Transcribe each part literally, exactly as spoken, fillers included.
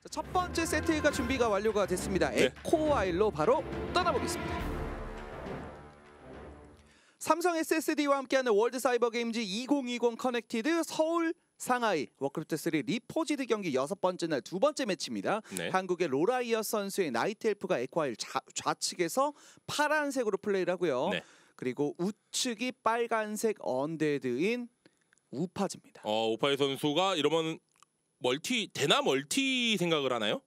첫 번째 세트가 준비가 완료가 됐습니다. 네. 에코와일로 바로 떠나보겠습니다. 삼성 에스에스디와 함께하는 월드 사이버 게임즈 이천이십 커넥티드 서울 상하이 워크래프트 쓰리 리포지드 경기 여섯 번째 날 두 번째 매치입니다. 네. 한국의 로라이어 선수의 나이트 엘프가 에코와일 좌측에서 파란색으로 플레이를 하고요. 네. 그리고 우측이 빨간색 언데드인 우파즈입니다. 어, 우파이 선수가 이러면 멀티 대나 멀티 생각을 하나요?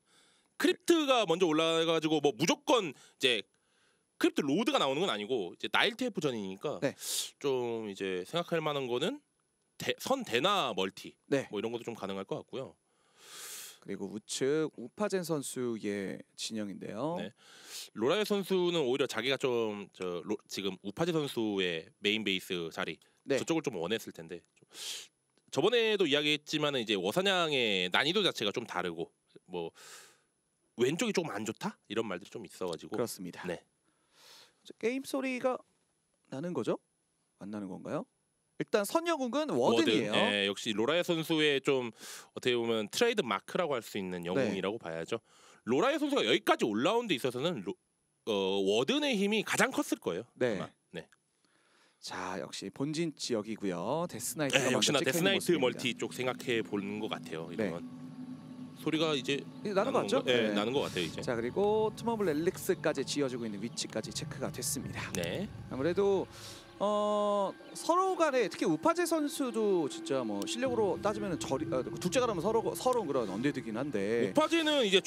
크립트가 먼저 올라가가지고 뭐 무조건 이제 크립트 로드가 나오는 건 아니고 이제 나이트 엘프 전이니까 네. 좀 이제 생각할 만한 거는 대, 선 대나 멀티 네. 뭐 이런 것도 좀 가능할 것 같고요. 그리고 우측 우파젠 선수의 진영인데요. 네. 로라이 선수는 오히려 자기가 좀 저 지금 우파제 선수의 메인 베이스 자리 네. 저쪽을 좀 원했을 텐데 좀 저번에도 이야기했지만은 이제 워사냥의 난이도 자체가 좀 다르고 뭐 왼쪽이 조금 안 좋다 이런 말들이 좀 있어가지고 그렇습니다. 네. 게임 소리가 나는 거죠? 안 나는 건가요? 일단 선영욱은 워든이에요. 워든, 예, 역시 로라이 선수의 좀 어떻게 보면 트레이드 마크라고 할 수 있는 영웅이라고 네. 봐야죠. 로라이 선수가 여기까지 올라온 데 있어서는 로, 어, 워든의 힘이 가장 컸을 거예요. 네. 아마. 네. 자, 역시 본진 지역이고요. 데스나이트가 네, 역시나 데스나이트 모습입니다. 멀티 쪽 생각해 보는 것 같아요. 이런 네. 소리가 이제 나는 것 같죠? 네, 네. 나는 것 같아요 이제. 자, 그리고 투머블 엘릭스까지 지어주고 있는 위치까지 체크가 됐습니다. 네. 아무래도 어 서로 간에 특히 우파제 선수도 진짜 뭐 실력으로 따지면 저리 어, 둘째가 라면 서로 서로 그런 언데드긴 한데 우파제는 이제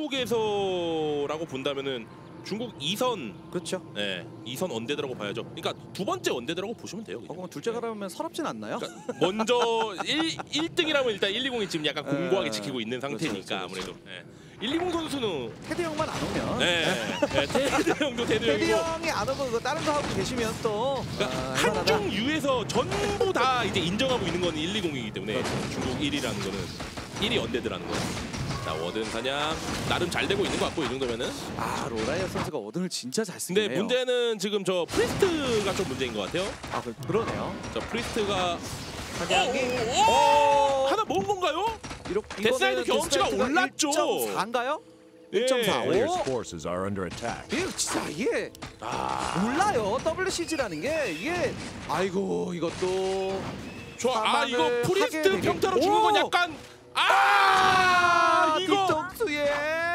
중국에서라고 본다면은 중국 이 선 그렇죠. 네, 이 선 언데드라고 봐야죠. 그러니까 두 번째 언데드라고 보시면 돼요. 어, 그럼 둘째가 라면 서럽진 않나요? 그러니까 먼저 일 등이라면 일단 일이공이 지금 약간 공고하게 에, 지키고 있는 상태니까 그렇죠, 그렇죠. 아무래도 네. 일이공 선수는 테드 형만 안 오면 네, 네, 테드 형도 테드 테드 형이고 형이 안 오고 그 다른 거 하고 계시면 또 그러니까 아, 한중 유에서 전부 다 이제 인정하고 있는 건 일이공이기 때문에 그렇죠. 중국 일 위라는 거는 일 위 언데드라는 거예요. 자, 워든 사냥 나름 잘 되고 있는 것 같고 이 정도면은 아 로라이어 선수가 워든을 진짜 잘 쓰긴 근데 해요. 문제는 지금 저 프리스트가 좀 문제인 것 같아요. 아 그, 그러네요. 저 프리스트가 사냥이 오, 오, 오! 하나 먹은 건가요? 이렇게 데스나이트 경험치가 올랐죠. 일 점 사인가요? 예. 일 점 사. Players' 오! forces are under attack. 이게 진짜 이게 아, 몰라요. 더블유씨지라는 게 이게 아이고 이것도 좋아. 아, 이거 사망을 프리스트 하게 되게- 평타로 주는 건 오! 약간 아, 이거 뒤통수에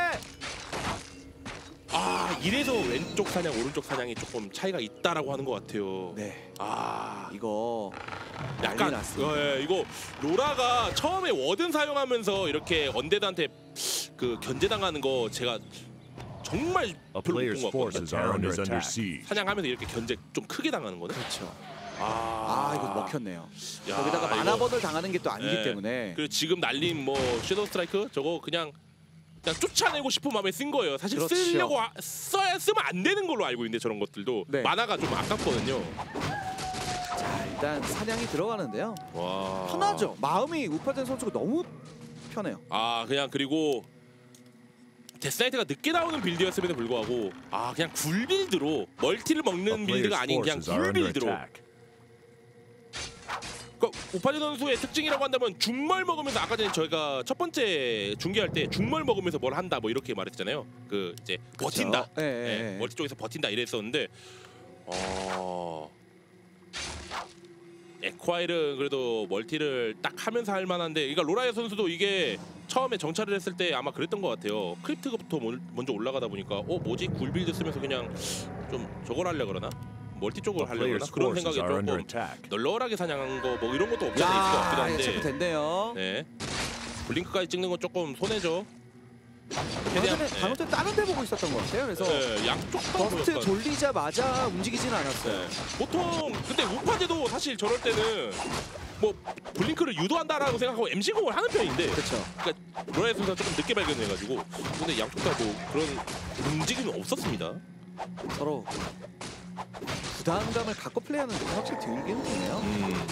아, 이래서 왼쪽 사냥 오른쪽 사냥이 조금 차이가 있다라고 하는 것 같아요. 네 아, 이거 난리 약간 났습니다. 예, 이거 로라가 처음에 워든 사용하면서 이렇게 언데드한테 그 견제당하는 거 제가 정말 A 별로 못 player's 본 것 같거든요. forces are under under siege. 사냥하면서 이렇게 견제 좀 크게 당하는 거는. 그렇죠. 아, 아 이거 먹혔네요. 야, 거기다가 이거- 만화번을 당하는 게 또 아니기 네. 때문에 그리고 지금 날린 뭐 섀도우 스트라이크 저거 그냥 그냥 쫓아내고 싶은 마음에 쓴 거예요. 사실 그렇죠. 쓰려고 하, 써야 쓰면 안 되는 걸로 알고 있는데 저런 것들도 네. 만화가 좀 아깝거든요. 자 일단 사냥이 들어가는데요. 와. 편하죠. 마음이 우파젠 선수가 너무 편해요. 아 그냥 그리고 데스나이트가 늦게 나오는 빌드였음에도 불구하고 아 그냥 굴 빌드로 멀티를 A 먹는 player's 빌드가 아닌 그냥 forces are 굴 under 빌드로. attack. 그러니까 우파제 선수의 특징이라고 한다면 중멀 먹으면서 아까 전에 저희가 첫 번째 중계할 때 중멀 먹으면서 뭘 한다 뭐 이렇게 말했잖아요. 그 이제 버틴다. 예, 예, 예, 예. 멀티 쪽에서 버틴다 이랬었는데 어... 에콰일은 그래도 멀티를 딱 하면서 할 만한데 그러니까 로라이 선수도 이게 처음에 정찰을 했을 때 아마 그랬던 것 같아요. 크립트부터 먼저 올라가다 보니까 어 뭐지 굴빌드 쓰면서 그냥 좀 저걸 하려 그러나? 멀티 쪽을 A 하려 그러나? player's 그런 forces 생각이 are under 조금 attack. 널널하게 사냥한 거 뭐 이런 것도 없지 않아 있을 것 같기도 야 체크 한데 됐네요. 네. 블링크까지 찍는 건 조금 손해죠. 방금 전에 방금 전에 다른 데 보고 있었던 것 같아요. 그래서 네, 양쪽 다 버스트 약간- 돌리자마자 움직이지는 않았어요. 네. 보통 근데 우파제도 사실 저럴 때는 뭐 블링크를 유도한다라고 생각하고 엠시공을 하는 편인데 그렇죠. 그러니까 로라이 선수가 조금 늦게 발견해가지고 근데 양쪽 다 뭐 그런 움직임은 없었습니다. 서로 부담감을 갖고 플레이하는 게 확실히 들긴 드네요. 음.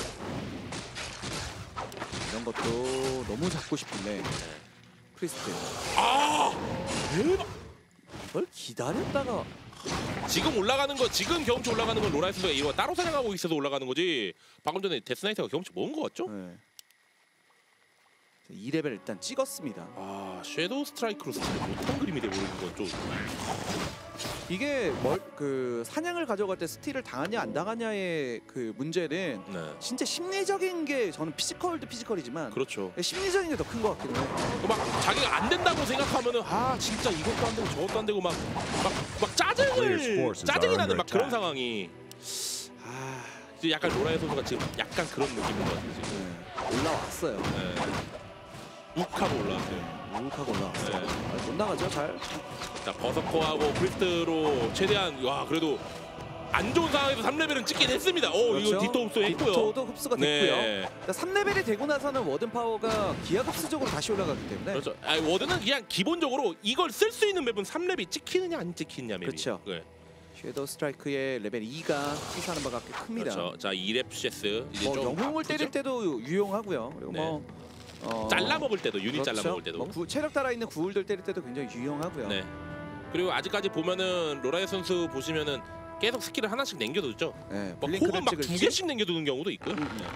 이런 것도 너무 잡고 싶은데 프리스트 아 대박! 이걸 기다렸다가 지금 올라가는 거 지금 경험치 올라가는 건 로라이 선수가 이거 따로 사냥하고 있어서 올라가는 거지 방금 전에 데스나이트가 경험치 먹은 거 같죠? 네. 이 레벨 일단 찍었습니다. 아 섀도우 스트라이크로 스킬 못한 그림이 돼버리는 건 좀. 이게 뭘 그 사냥을 가져갈 때 스틸을 당하냐 안 당하냐의 그 문제는 네. 진짜 심리적인 게 저는 피지컬도 피지컬이지만 그렇죠. 심리적인 게 더 큰 것 같기도 해요. 막 자기가 안 된다고 생각하면은 아 진짜 이것도 안 되고 저것도 안 되고 막 막 막 짜증을 짜증이 나는 막 그런 상황이 아 이제 약간 로라의 선수가 지금 약간 그런 느낌인 것 같아요 지금. 네. 올라왔어요. 네. 욱하고 올라왔어요. 우욱하고 올라왔어요. 네. 아, 못 나가죠 잘. 자 버서커하고 프리스트로 최대한 와 그래도 안 좋은 상황에서 삼 레벨은 찍긴 했습니다. 오 그렇죠. 이거 디토 흡수했고요. 디토도 흡수가 네. 됐고요. 그러니까 삼 레벨이 되고 나서는 워든 파워가 기하급수적으로 다시 올라가기 때문에 그렇죠. 아니, 워드는 그냥 기본적으로 이걸 쓸 수 있는 맵은 삼 렙이 찍히느냐 안 찍히느냐 맵이. 그렇죠. 네. 섀도우 스트라이크의 레벨 이가 시사하는 바가 꽤 큽니다. 그렇죠. 자 이 렙 쉐스 이제 뭐 좀 영웅을 아프죠? 때릴 때도 유용하고요. 그리고 네. 뭐 어, 잘라 먹을 때도 유닛 그렇죠. 잘라 먹을 때도. 뭐 구, 체력 달아 있는 구울들 때릴 때도 굉장히 유용하고요. 네. 그리고 아직까지 보면은 로라의 선수 보시면은 계속 스킬을 하나씩 남겨두죠. 네, 막 블링크를 혹은 막 두 찍을지. 개씩 남겨두는 경우도 있고요. 음. 네.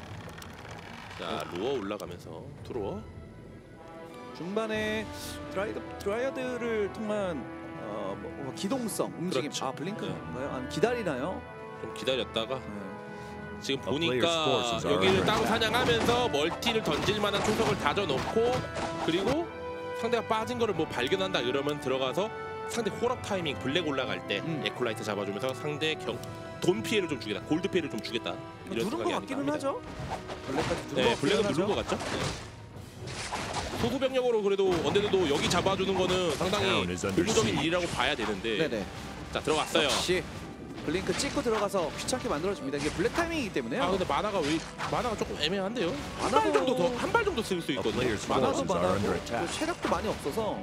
자 루어 올라가면서 들어와. 중반에 드라이드, 드라이아드를 통한 어, 뭐, 뭐 기동성, 움직임. 그렇죠. 아 블링크인가요? 아니 기다리나요? 좀 기다렸다가 네. 지금 A player's 보니까 forces are 여기를 under 따로 attack. 사냥하면서 멀티를 던질 만한 초석을 다져놓고 그리고 상대가 빠진 거를 뭐 발견한다 이러면 들어가서 상대 홀업 타이밍 블랙 올라갈 때 음. 에콜라이트 잡아주면서 상대 경, 돈 피해를 좀 주겠다 골드 피해를 좀 주겠다 이런 누른 것 생각이 같기는 아닌가 합니다. 하죠. 블랙까지 누른 네 것 블랙은 같기는 누른 것 하죠. 같죠? 네. 소수 병력으로 그래도 언데드도 여기 잡아주는 거는 상당히 Town is under 고무적인 siege. 일이라고 봐야 되는데 네네. 자 들어갔어요. 역시 블링크 찍고 들어가서 귀찮게 만들어줍니다. 이게 블랙 타이밍이기 때문에요. 아 근데 마나가 왜 마나가 조금 애매한데요? 한 마나도- 발 정도 더 한 발 정도 쓸 수 A 있거든요. player's 마나도 forces 많아도 are 많아도 under attack. 또 체력도 많이 없어서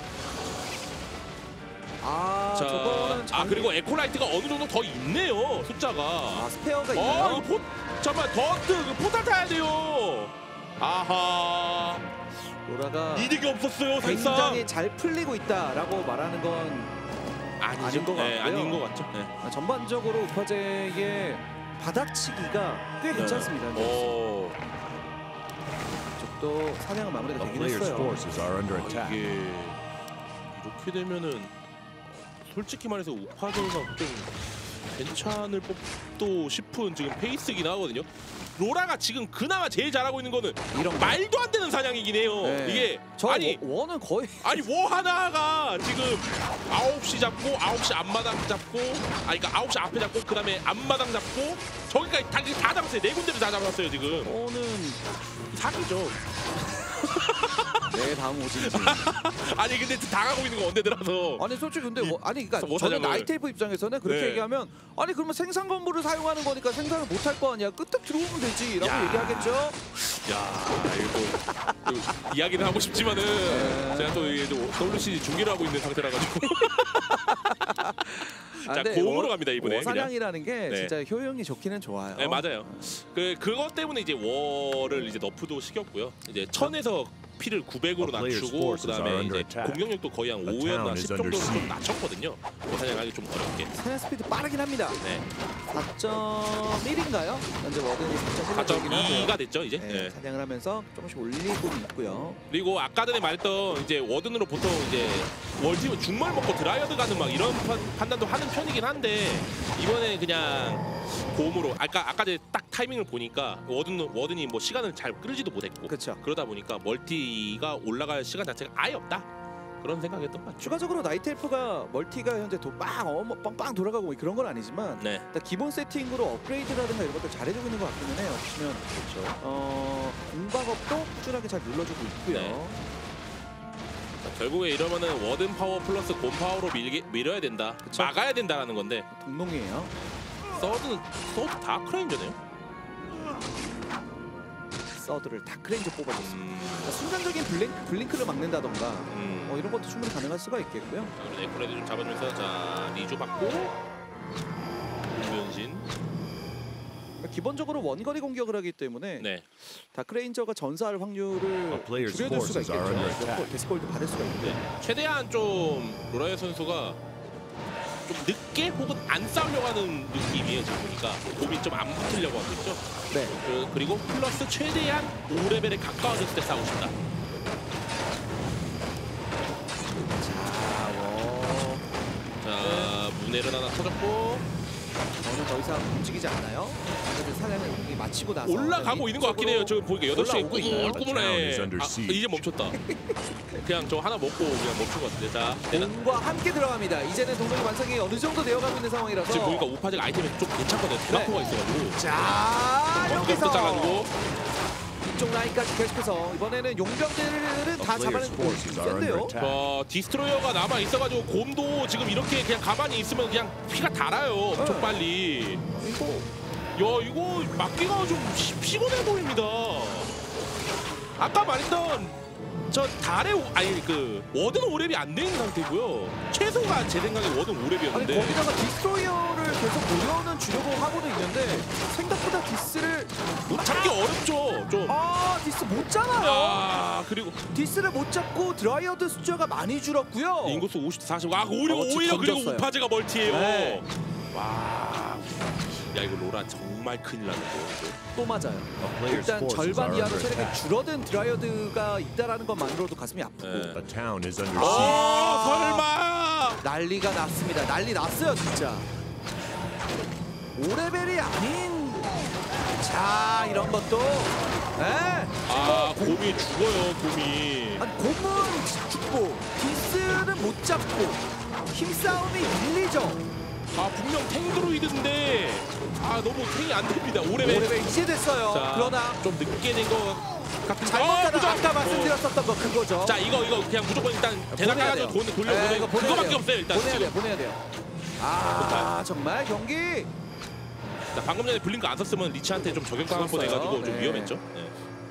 아 자, 저거는 아 장- 그리고 에코라이트가 어느 정도 더 있네요 숫자가. 아 스페어가 어 있나요? 이거 포 잠깐만 더트 그 포탈 타야 돼요. 아하 로라가 이득이 없었어요 살상. 굉장히 잘 풀리고 있다라고 말하는 건 아니죠. 아닌 것 네, 같고요. 아닌 것 같죠. 네. 아, 전반적으로 우파제의 바닥치기가 꽤 괜찮습니다. 현재. 오. 이쪽도 사냥은 마무리가 A 되긴 player's 했어요. forces are under 아, attack. 이게 이렇게 되면은 솔직히 말해서 우파제가 좀 괜찮을 법도 싶은 지금 페이스긴 하거든요. 로라가 지금 그나마 제일 잘하고 있는 거는 이런 거. 말도 안 되는 사냥이긴 해요. 네. 이게 저 아니 워, 원은 거의 아니 워 하나가 지금 아홉 시 잡고 아홉 시 앞마당 잡고 아니 그러니까 아홉 시 앞에 잡고 그다음에 앞마당 잡고 저기까지 다, 다 잡았어요. 네 군데를 다 잡았어요 지금. 원은 사기죠. 네 다음 오진지. 아니 근데 당하고 있는 거 언제더라서. 아니 솔직히 근데 뭐, 아니 그러니까 뭐 저는 사냥을- 나이테이프 입장에서는 그렇게 네. 얘기하면 아니 그러면 생산 건물을 사용하는 거니까 생산을 못 할 거 아니야. 끝에 들어오면 되지라고 야. 얘기하겠죠. 야 이거 또, 또 이야기는 하고 싶지만은 네. 제가 또 이게 또 더블유씨 중계를 하고 있는 상태라 가지고. 아, 자 근데 고음으로 워- 갑니다 이번에. 그냥. 워사냥이라는 게 네. 진짜 효용이 좋기는 좋아요. 네 맞아요. 그 그것 때문에 이제 월을 이제 너프도 시켰고요. 이제 천에서 피를 구백으로 A player's 낮추고 forces are 그다음에 under 이제 attack. 공격력도 거의 한 The 오였나 town 십 is 정도로 under 좀 siege. 낮췄거든요. 뭐 사냥하기 좀 어렵게. 사냥 스피드 빠르긴 합니다. 네. 사 점 일인가요? 현재 워든이 사 사 점 점 일이긴 이가 하고요. 됐죠 이제. 네, 네. 사냥을 하면서 조금씩 올리고 있고요. 그리고 아까 전에 말했던 이제 워든으로 보통 이제 월팀은 중말 먹고 드라이어드 가는 막 이런 판, 판단도 하는 편이긴 한데 이번에 그냥 고음으로 아까 아까 전에 딱 타이밍을 보니까 워든 워든이 뭐 시간을 잘 끌지도 못했고 그렇죠. 그러다 보니까 멀티가 올라갈 시간 자체가 아예 없다 그런 생각이었던 것 같죠. 추가적으로 나이트엘프가 멀티가 현재 도빵 어머 빵빵 돌아가고 뭐 그런 건 아니지만 네. 일단 기본 세팅으로 업그레이드라든가 이런 것들 잘해주고 있는 것 같기는 해요. 보시면 그렇죠. 어, 공방업도 꾸준하게 잘 눌러주고 있고요. 네. 자, 결국에 이러면은 워든 파워 플러스 곰 파워로 밀게, 밀어야 된다. 그쵸. 막아야 된다라는 건데 동농이에요. 서드는 서드 다크레인저네요. 서드를 다크레인저 뽑아줬습니다. 음, 그러니까 순간적인 블링, 블링크를 막는다던가 음. 뭐 이런 것도 충분히 가능할 수가 있겠고요. 자, 그리고 에코레드 좀 잡아주면서 자 리주 받고 윤변신. 그러니까 기본적으로 원거리 공격을 하기 때문에 네. 다크레인저가 전사할 확률을 A player's 줄여줄 수가 forces are under 있겠죠. attack. 데스골드 받을 수가 있고요. 네. 최대한 좀 로라의 선수가 좀 좀 늦게 혹은 안 싸우려고 하는 느낌이에요. 지금 보니까 곰이 좀 안 붙으려고 하고 있죠. 네. 그, 그리고 플러스 최대한 오 레벨에 가까워졌을 때 싸우고 싶다. 자, 워. 자, 문해를 하나 터졌고 저는 더 이상 움직이지 않나요? 그래도 사냥을 이미 마치고 나서 올라가고 있는 것 같긴 해요. 지금 보니까 여덟 시에 올라오고 있나요? 꾸물꾸물해. The town is under 아, siege. 이제 멈췄다. 그냥 저 하나 먹고 그냥 멈춘 것 같은데. 자, 대단. 공과 함께 들어갑니다. 이제는 동력의 완성이 어느 정도 되어가고 있는 상황이라서 지금 보니까 우파제가 아이템이 좀 괜찮거든요. 드라코가 있어가지고. 자, 여기서 잘라주고. 이쪽 라인까지 계속해서 이번에는 용병들은 다 The 잡아내는 player's 거 forces are under 센데요. attack. 자, 디스트로이어가 남아 있어가지고 곰도 지금 이렇게 그냥 가만히 있으면 그냥 피가 달아요. 엄청 네. 빨리. 이거 야, 이거 막기가 좀 피- 피곤해 보입니다. 아까 말했던 저 달의 오- 아니 그 워든 오랩이 안 되는 상태고요. 최소가 제 생각에 워든 아니 오랩이었는데. 거기다가 디스트로이어를 계속 노려는 주려고 하고는 있는데 생각보다 디스를 못 잡기 어렵죠. 좀. 아 디스 못 잡아요. 아, 그리고 디스를 못 잡고 드라이어드 숫자가 많이 줄었고요. 인구수 오십, 사십. 아, 오히려 어, 오히려 그리고 던졌어요. 우파제가 멀티예요. 네. 와. 야, 이거 로라 정말 큰일 나는 거예요. 또 맞아요. The player's 일단 forces 절반 are 이하로 under 체력이 attack. 줄어든 드라이어드가 있다라는 것만으로도 가슴이 아프고 네. The town is under 아, siege. 설마. 난리가 났습니다. 난리 났어요 진짜. 오 레벨이 아닌 자 이런 것도 네. 아, 곰이 죽어요, 곰이. 아니 곰은 죽고 디스는 못 잡고 힘싸움이 밀리죠. 아, 분명 탱드로이드인데 아, 너무 탱이 안 됩니다. 오 오 레벨. 레벨 이제 됐어요. 자, 그러나 좀 늦게 된 거 같은. 잘못하다 무조건. 아까 말씀드렸었던 거 그거죠. 어. 자, 이거 이거 그냥 무조건 일단 대낮 보내야 가서 돼요. 돈 돌려 네, 보내. 이거 보내야 그거밖에 돼요. 없어요, 일단. 보내야 지금. 돼요. 보내야 돼요. 아 정말 경기 자, 방금 전에 블링크 안 썼으면 리치한테 좀 저격당할 썼어요. 뻔해가지고 좀 네. 위험했죠. 네.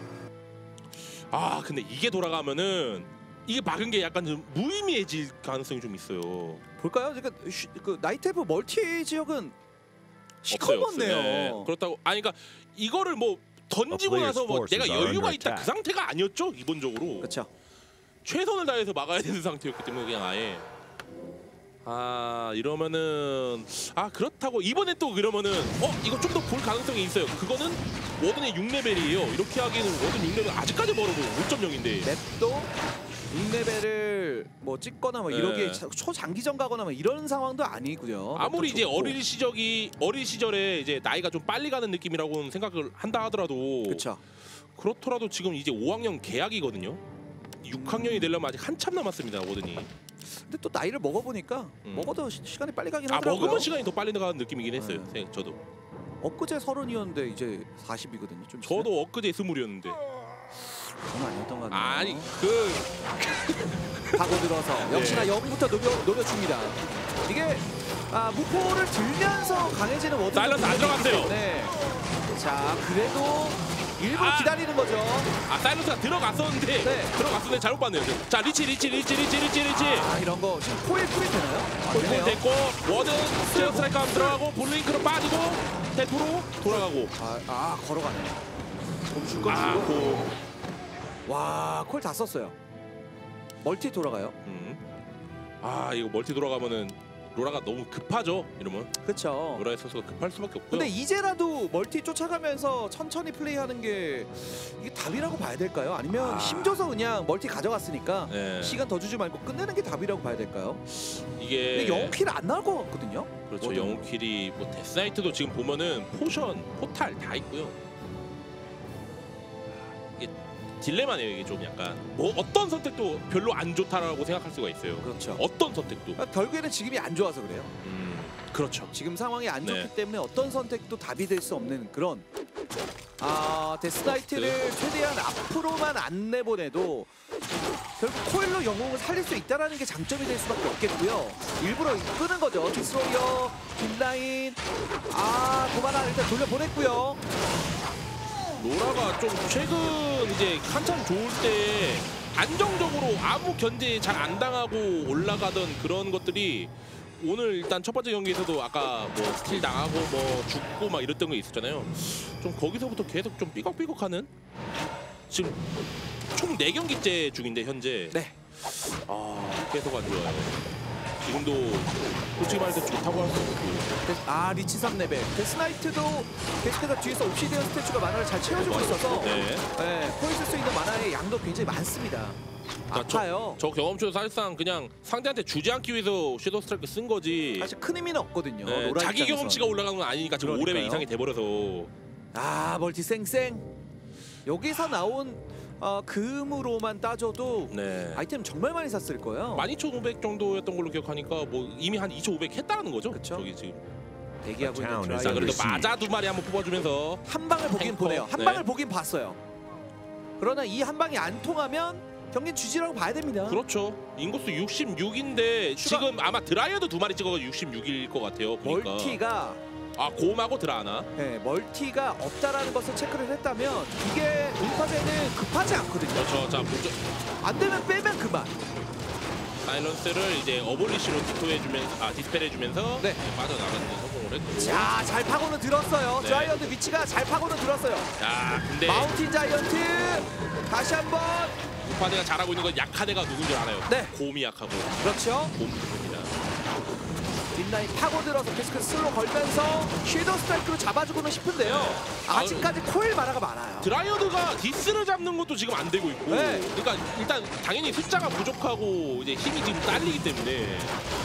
아, 근데 이게 돌아가면은 이게 막은 게 약간 좀 무의미해질 가능성이 좀 있어요. 볼까요? 그러니까 쉬- 그 나이트에프 멀티 지역은 없어요, 없어요. 시커멓네요. 네. 그렇다고 아니 그러니까 이거를 뭐 던지고 The 나서 뭐 player's 내가 forces are 여유가 under 있다 그 attack. 상태가 아니었죠, 기본적으로. 그렇죠. 최선을 다해서 막아야 되는 상태였기 때문에 그냥 아예 아 이러면은 아 그렇다고 이번에 또 그러면은 어 이거 좀 더 볼 가능성이 있어요. 그거는 워든의 육 레벨이에요. 이렇게 하기에는 워든 육 레벨 아직까지 멀어도 오 점 영인데 맵도 육 레벨을 뭐 찍거나 뭐 네. 이러기에 차- 초장기전 가거나 뭐 이런 상황도 아니고요. 아무리 맵도 이제 좁고. 어린 시절이 어린 시절에 이제 나이가 좀 빨리 가는 느낌이라고는 생각을 한다 하더라도 그렇죠. 그렇더라도 지금 이제 오 학년 계약이거든요. 육 학년이 되려면 아직 한참 남았습니다, 워든이. 근데 또 나이를 먹어보니까 음. 먹어도 시, 시간이 빨리 가긴 아 하더라고요. 먹으면 시간이 더 빨리 나가는 느낌이긴 했어요. 네. 생- 저도. 엊그제 서른이었는데 이제 사십이거든요. 좀 있으면. 저도 엊그제 스물이었는데. 그건 아니었던 것 같네요. 아니 그 파고 들어서 역시나 영부터 녹여, 녹여줍니다. 이게 아, 무포를 들면서 강해지는 워든 사일런스 안 들어갔어요. 자 그래도 일부러 아. 기다리는 거죠. 아 사일런스가 들어갔었는데 네. 들어갔었는데 잘못 봤네요. 자 리치 리치 리치 리치 리치 리치. 아 이런 거 지금 코일 풀이 되나요? 아, 골 되네요. 됐고 워든 스테어 스트라이크 한번 들어가고 볼링크로 빠지고 테토로 돌아가고. 아, 아 걸어가네. 줄 건 아 주고. 고. 와, 콜 다 썼어요. 멀티 돌아가요. 음. 아 이거 멀티 돌아가면은 로라가 너무 급하죠. 이러면 그렇죠. 로라의 선수가 급할 수밖에 없고요. 근데 이제라도 멀티 쫓아가면서 천천히 플레이하는 게 이게 답이라고 봐야 될까요? 아니면 아. 힘줘서 그냥 멀티 가져갔으니까 네. 시간 더 주지 말고 끝내는 게 답이라고 봐야 될까요? 이게 근데 영킬 안 나올 것 같거든요. 그렇죠. 워든. 영웅킬이 뭐 데스나이트도 지금 보면은 포션, 포탈 다 있고요. 이게 딜레마네요. 이게 좀 약간 뭐 어떤 선택도 별로 안 좋다라고 생각할 수가 있어요. 그렇죠. 어떤 선택도. 그러니까 결국에는 지금이 안 좋아서 그래요. 음, 그렇죠. 지금 상황이 안 좋기 네. 때문에 어떤 선택도 답이 될 수 없는 그런 아 데스나이트를 최대한 앞으로만 안 내보내도 결국 코일로 영웅을 살릴 수 있다는 게 장점이 될 수밖에 없겠고요. 일부러 끄는 거죠. 디스로이어, 뒷라인 아 도마나 일단 돌려보냈고요. 로라가 좀 최근 이제 한참 좋을 때 안정적으로 아무 견제 잘 안 당하고 올라가던 그런 것들이 오늘 일단 첫 번째 경기에서도 아까 뭐 스틸 당하고 뭐 죽고 막 이랬던 거 있었잖아요. 좀 거기서부터 계속 좀 삐걱삐걱하는 지금 총 네 경기째 중인데 현재 네. 아 계속 안 좋아요. 지금도 솔직히 말해서 좋다고 할 수 없고. 아 리치 삼 레벨. 데스나이트도 계속해서 뒤에서 옵시디언 스태츄가 만화를 잘 채워주고 있어서 네. 네, 코일 쓸 수 있는 만화의 양도 굉장히 많습니다. 그러니까 아파요. 저, 저 경험치도 사실상 그냥 상대한테 주지 않기 위해서 섀도우 스트라이크 쓴 거지. 사실 큰 의미는 없거든요. 네, 로라 자기 입장에선. 경험치가 올라가는 건 아니니까 지금 오 레벨 그러니까요. 이상이 돼버려서. 아 멀티 쌩쌩. 여기서 나온 어, 금으로만 따져도 네. 아이템 정말 많이 샀을 거예요. 만 이천오백 정도였던 걸로 기억하니까 뭐 이미 한 이천오백 했다는 거죠. 그쵸. 저기 지금. 대기하고 있는 The town is 자 드라이브. 그래도 Siege. 마자 두 마리 한번 뽑아주면서 한 방을 보긴 탱커. 보네요. 한 네. 방을 보긴 봤어요. 그러나 이 한 방이 안 통하면 경기 주지라고 봐야 됩니다. 그렇죠. 인구수 육십육인데 추가- 지금 아마 드라이어도 두 마리 찍어서 육십육일 것 같아요. 보니까. 멀티가 아 곰하고 드라 하나. 네, 멀티가 없다라는 것을 체크를 했다면 이게 음파제는 급하지 않거든요. 그렇죠. 자 먼저 안 되면 빼면 그만. 사일런스를 이제 어볼리시로 디토해주면서 아 디스펠해주면서 네. 빠져나가는 데 성공을 했고. 자, 잘 파고는 들었어요. 네. 자이언트 위치가 잘 파고는 들었어요. 자 근데 마운틴 자이언트 다시 한번 우파대가 잘하고 있는 건 약한 애가 누군 줄 알아요. 네. 곰이 약하고 그렇죠. 곰 누굽니다. 뒷라인 파고들어서 계속해서 슬로 걸면서 섀도우 스트라이크로 잡아주고는 싶은데요. 아직까지 코일 마라가 많아요. 드라이어드가 디스를 잡는 것도 지금 안 되고 있고. 네. 그러니까 일단 당연히 숫자가 부족하고 이제 힘이 지금 딸리기 때문에.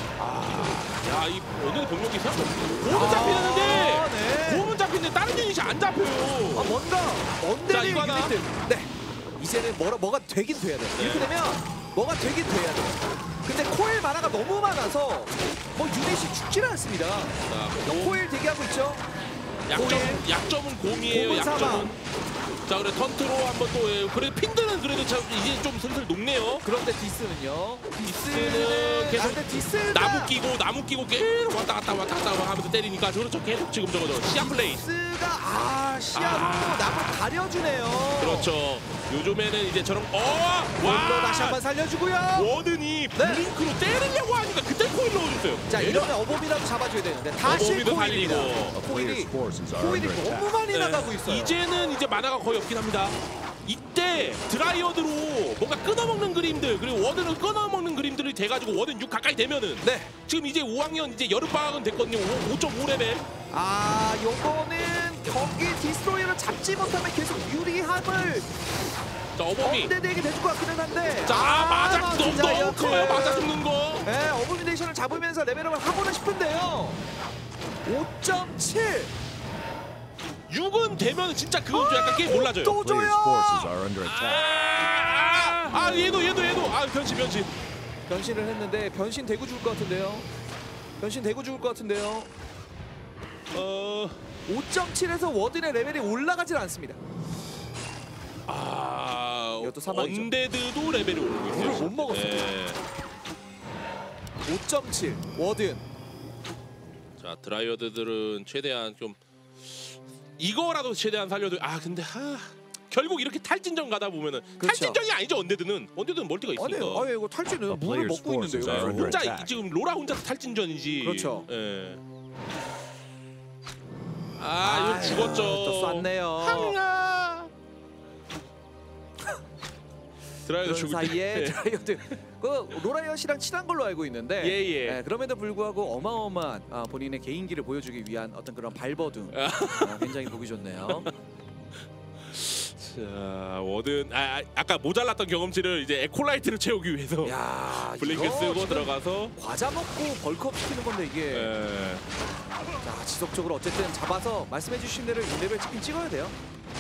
아야이 어느 병력이 생각보다 곰은 잡히는데 아, 네. 곰은 잡히는데 다른 유닛이 안 잡혀요. 아, 뭔가 자, 언데리 이거 하나. 유닛들. 네. 이제는 뭐라, 뭐가 되긴 돼야 돼요. 네. 이렇게 되면 뭐가 되긴 돼야 돼요. 근데 코일 마라가 너무 많아서 뭐 유닛이 죽지는 않습니다. 자, 곰. 코일 대기하고 있죠. 약점 곰이. 약점은 곰이에요. 곰은 약점은. 사망. 자 그래 턴트로 한번 또 예, 그래 핀드는 그래도 참 이제 좀 슬슬 녹네요. 그런데 디스는요. 디스는 디스는 계속 아, 근데 디스가 나무 끼고 나무 끼고 계속 왔다 갔다 왔다 갔다 하면서 때리니까 저는 저 계속 지금 저거 저 시야 플레이. 디스가 아 시야로 아. 나무 가려주네요. 그렇죠. 요즘에는 이제 저런 어 로 와. 다시 한번 살려주고요. 워든이 블링크로 때리려고 하니까 그때 코일 넣어줬어요. 자 이러면 어범이라도 잡아줘야 되는데 다시 어범이도 코일입니다. 살리고. 코일이 Players' forces are 코일이 under 너무 attack. 많이 네. 나가고 있어요. 이제는 이제 만화가 거의 없긴 합니다. 이때 드라이어드로 뭔가 끊어먹는 그림들 그리고 워든을 끊어먹는 그림들이 돼가지고 워든 육 가까이 되면은 네. 지금 이제 오 학년 이제 여름방학은 됐거든요. 오 점 오 레벨. 아 요거는 경기 디스트로이어를 잡지 못하면 계속 유리함을 자 어범이. 언데드에게 내줄 것 같기는 한데 자 아, 맞아 마운틴 너무 너무 자이언트. 커요. 맞아 죽는 거. 네, 어부미네이션을 잡으면서 레벨업을 하고는 싶은데요. 오 점 칠. 육은 되면 진짜 그건 좀 약간 게임 몰라져요. 또 Players' 줘요. forces are under attack. 아, 아, 아 얘도 얘도 얘도 아 변신 변신. 변신을 했는데 변신 대구 죽을 것 같은데요. 변신 대구 죽을 것 같은데요. 어. 오 점 칠에서 워든의 레벨이 올라가질 않습니다. 아, 이것도 사망이죠. 언데드도 레벨이 오르고 있어요. 물을 못 먹었어요. 네. 오 점 칠 워든. 자 드라이어드들은 최대한 좀 이거라도 최대한 살려도 아 근데 하 결국 이렇게 탈진전 가다 보면은 그렇죠. 탈진전이 아니죠 언데드는 언데드는 멀티가 아니, 있으니까 아니 이거 탈진은 물을 player's 먹고 forces 있는데요. are under 혼자 attack. 지금 로라 혼자서 탈진전이지. 그렇죠. 예. 아 이거 아유, 죽었죠. 또 쐈네요. 항아. 드라이어드 그런 죽을 사이에 때. 드라이어드 그 로라이엇이랑 친한 걸로 알고 있는데 예, 예. 네, 그럼에도 불구하고 어마어마한 아, 본인의 개인기를 보여주기 위한 어떤 그런 발버둥 아, 굉장히 보기 좋네요. 자 워든 아, 아 아까 모자랐던 경험치를 이제 에콜라이트를 채우기 위해서 야 블링크 이거 쓰고 지금 들어가서 과자 먹고 벌크업 시키는 건데 이게 예. 자 지속적으로 어쨌든 잡아서 말씀해주신 대로 이 레벨 찍긴 찍어야 돼요.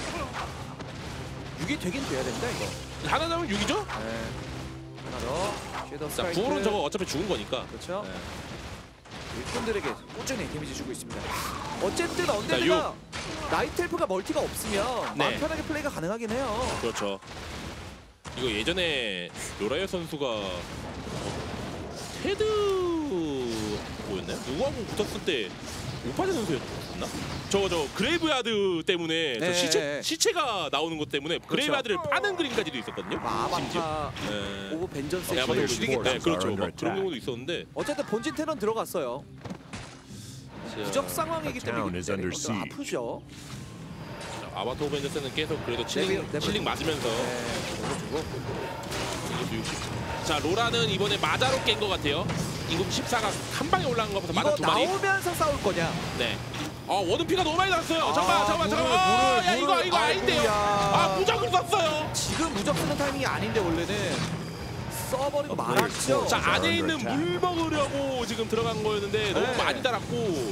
육이 되긴 돼야 됩니다 이거. 하나 남으면 육이죠? 네. 하나 더. 섀도우 자 스트라이크. 구호는 저거 어차피 죽은 거니까. 그렇죠. 네. 일꾼들에게 꾸준히 데미지 주고 있습니다. 어쨌든 언데드가 나이트 헬프가 멀티가 없으면 네. 마음 편하게 플레이가 가능하긴 해요. 그렇죠. 이거 예전에 로라이어 선수가 테드 뭐였나요? 누구하고 붙었을 때 오파제 선수였나? 저거 저 그레이브야드 때문에 네. 저 시체 시체가 나오는 것 때문에 그레이브야드를 파는 그림까지도 있었거든요. 심지어. 마바타 네. 오브 벤전스의 네, 맞아요. 기회를 줄이겠다. 네, 그렇죠. under 막 그런 attack. 경우도 있었는데 어쨌든 본진 테런 들어갔어요. 부적 상황이기 The town 때문에 is under 좀 siege. 아프죠. 아바타 오벤져스는 계속 그래도 내비- 칠링, 내비- 칠링 맞으면서 네, 올려주고. 육십. 자 로라는 이번에 마자로 깬 것 같아요. 인구 십사가 한 방에 올라간 것보다 마자 이거 두 마리. 나오면서 싸울 거냐? 네. 어 워든 피가 너무 많이 났어요. 아, 잠깐만 잠깐만 물을, 잠깐만. 아, 물을, 야 이거 물을. 이거 아닌데요. 아이고야. 아 무적을 썼어요. 지금 무적 쓰는 타이밍이 아닌데 원래는 써버리고 말았죠. 자 안에 있는 물 먹으려고 지금 들어간 거였는데 너무 네. 많이 달았고.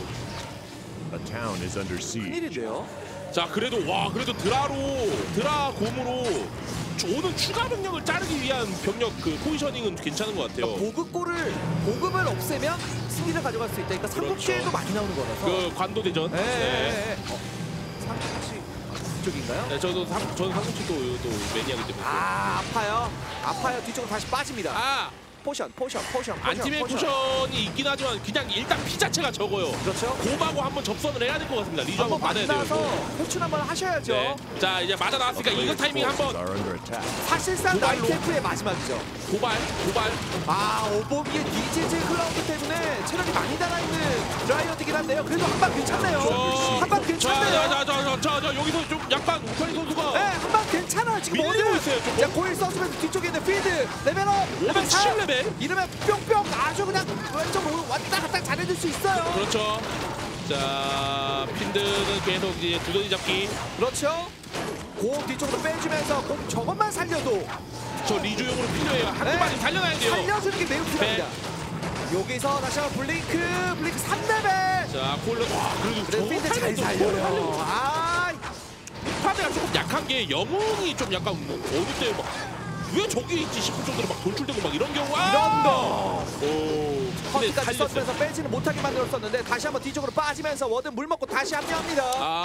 A town is under siege. 큰일인데요. 자 그래도 와 그래도 드라로 드라 곰으로 오는 추가 병력을 자르기 위한 병력 그 포지셔닝은 괜찮은 것 같아요. 보급고를 보급을 없애면 승리를 가져갈 수 있다니까 삼국지에도 그렇죠. 많이 나오는 거라서. 그 관도 대전. 네. 네. 어, 삼국지 이쪽인가요? 네, 저도 삼, 저는 삼국지 또, 또 매니아기 때문에. 아 아파요. 아파요. 뒤쪽으로 다시 빠집니다. 아 포션, 포션, 포션, 포션. 안티메 쿠션이 있긴 하지만 그냥 일단 피 자체가 적어요. 그렇죠. 곰하고 한번 접선을 해야 될 것 같습니다. 리즈 한번 한번 받아야 돼요. 만나서 이거. 회춘 한번 하셔야죠. 네. 자 이제 맞아 나왔으니까 The 이거 player's 타이밍 forces 한번 are under attack. 사실상 도발로. 나이테프의 마지막이죠. 도발 도발. 아 오보비의 디제이 클라우드 때문에 체력이 많이 달아있는 드라이어드긴 한데요. 그래도 한 방 괜찮네요. 한 방 괜찮네요. 자자자자자 여기서 좀 약간 우타리 선수가 네, 한 방 괜찮아. 지금 밀리고 어디를- 있어요, 조금. 자, 고일 서스펜스 뒤쪽에 있는 필드 레벨업 레벨 사. 칠 레벨. 이러면 뿅뿅 아주 그냥 왼쪽으로 왔다 갔다 잘해줄 수 있어요. 그렇죠. 자 핀드는 계속 이제 두더지 잡기. 그렇죠. 공 뒤쪽으로 빼주면서 공 저것만 살려도 저 리주용으로 필요해요. 한두 네. 마리 살려놔야 돼요. 살려주는 게 매우 필요합니다. 여기서 다시 한번 블링크 블링크 삼 레벨. 자 콜러 와 그래도 그래 필드 잘 살려요. 아 파드가 조금 약한 게 영웅이 좀 약간 뭐 어느 때막왜 저기 있지 싶을 정도로 막 돌출되고 막 이런 경우 아! 이런 거. 오 근데 커트까지 살렸어요. 써주면서 빼지는 못하게 만들었었는데 다시 한번 뒤쪽으로 빠지면서 워든 물 먹고 다시 합류합니다.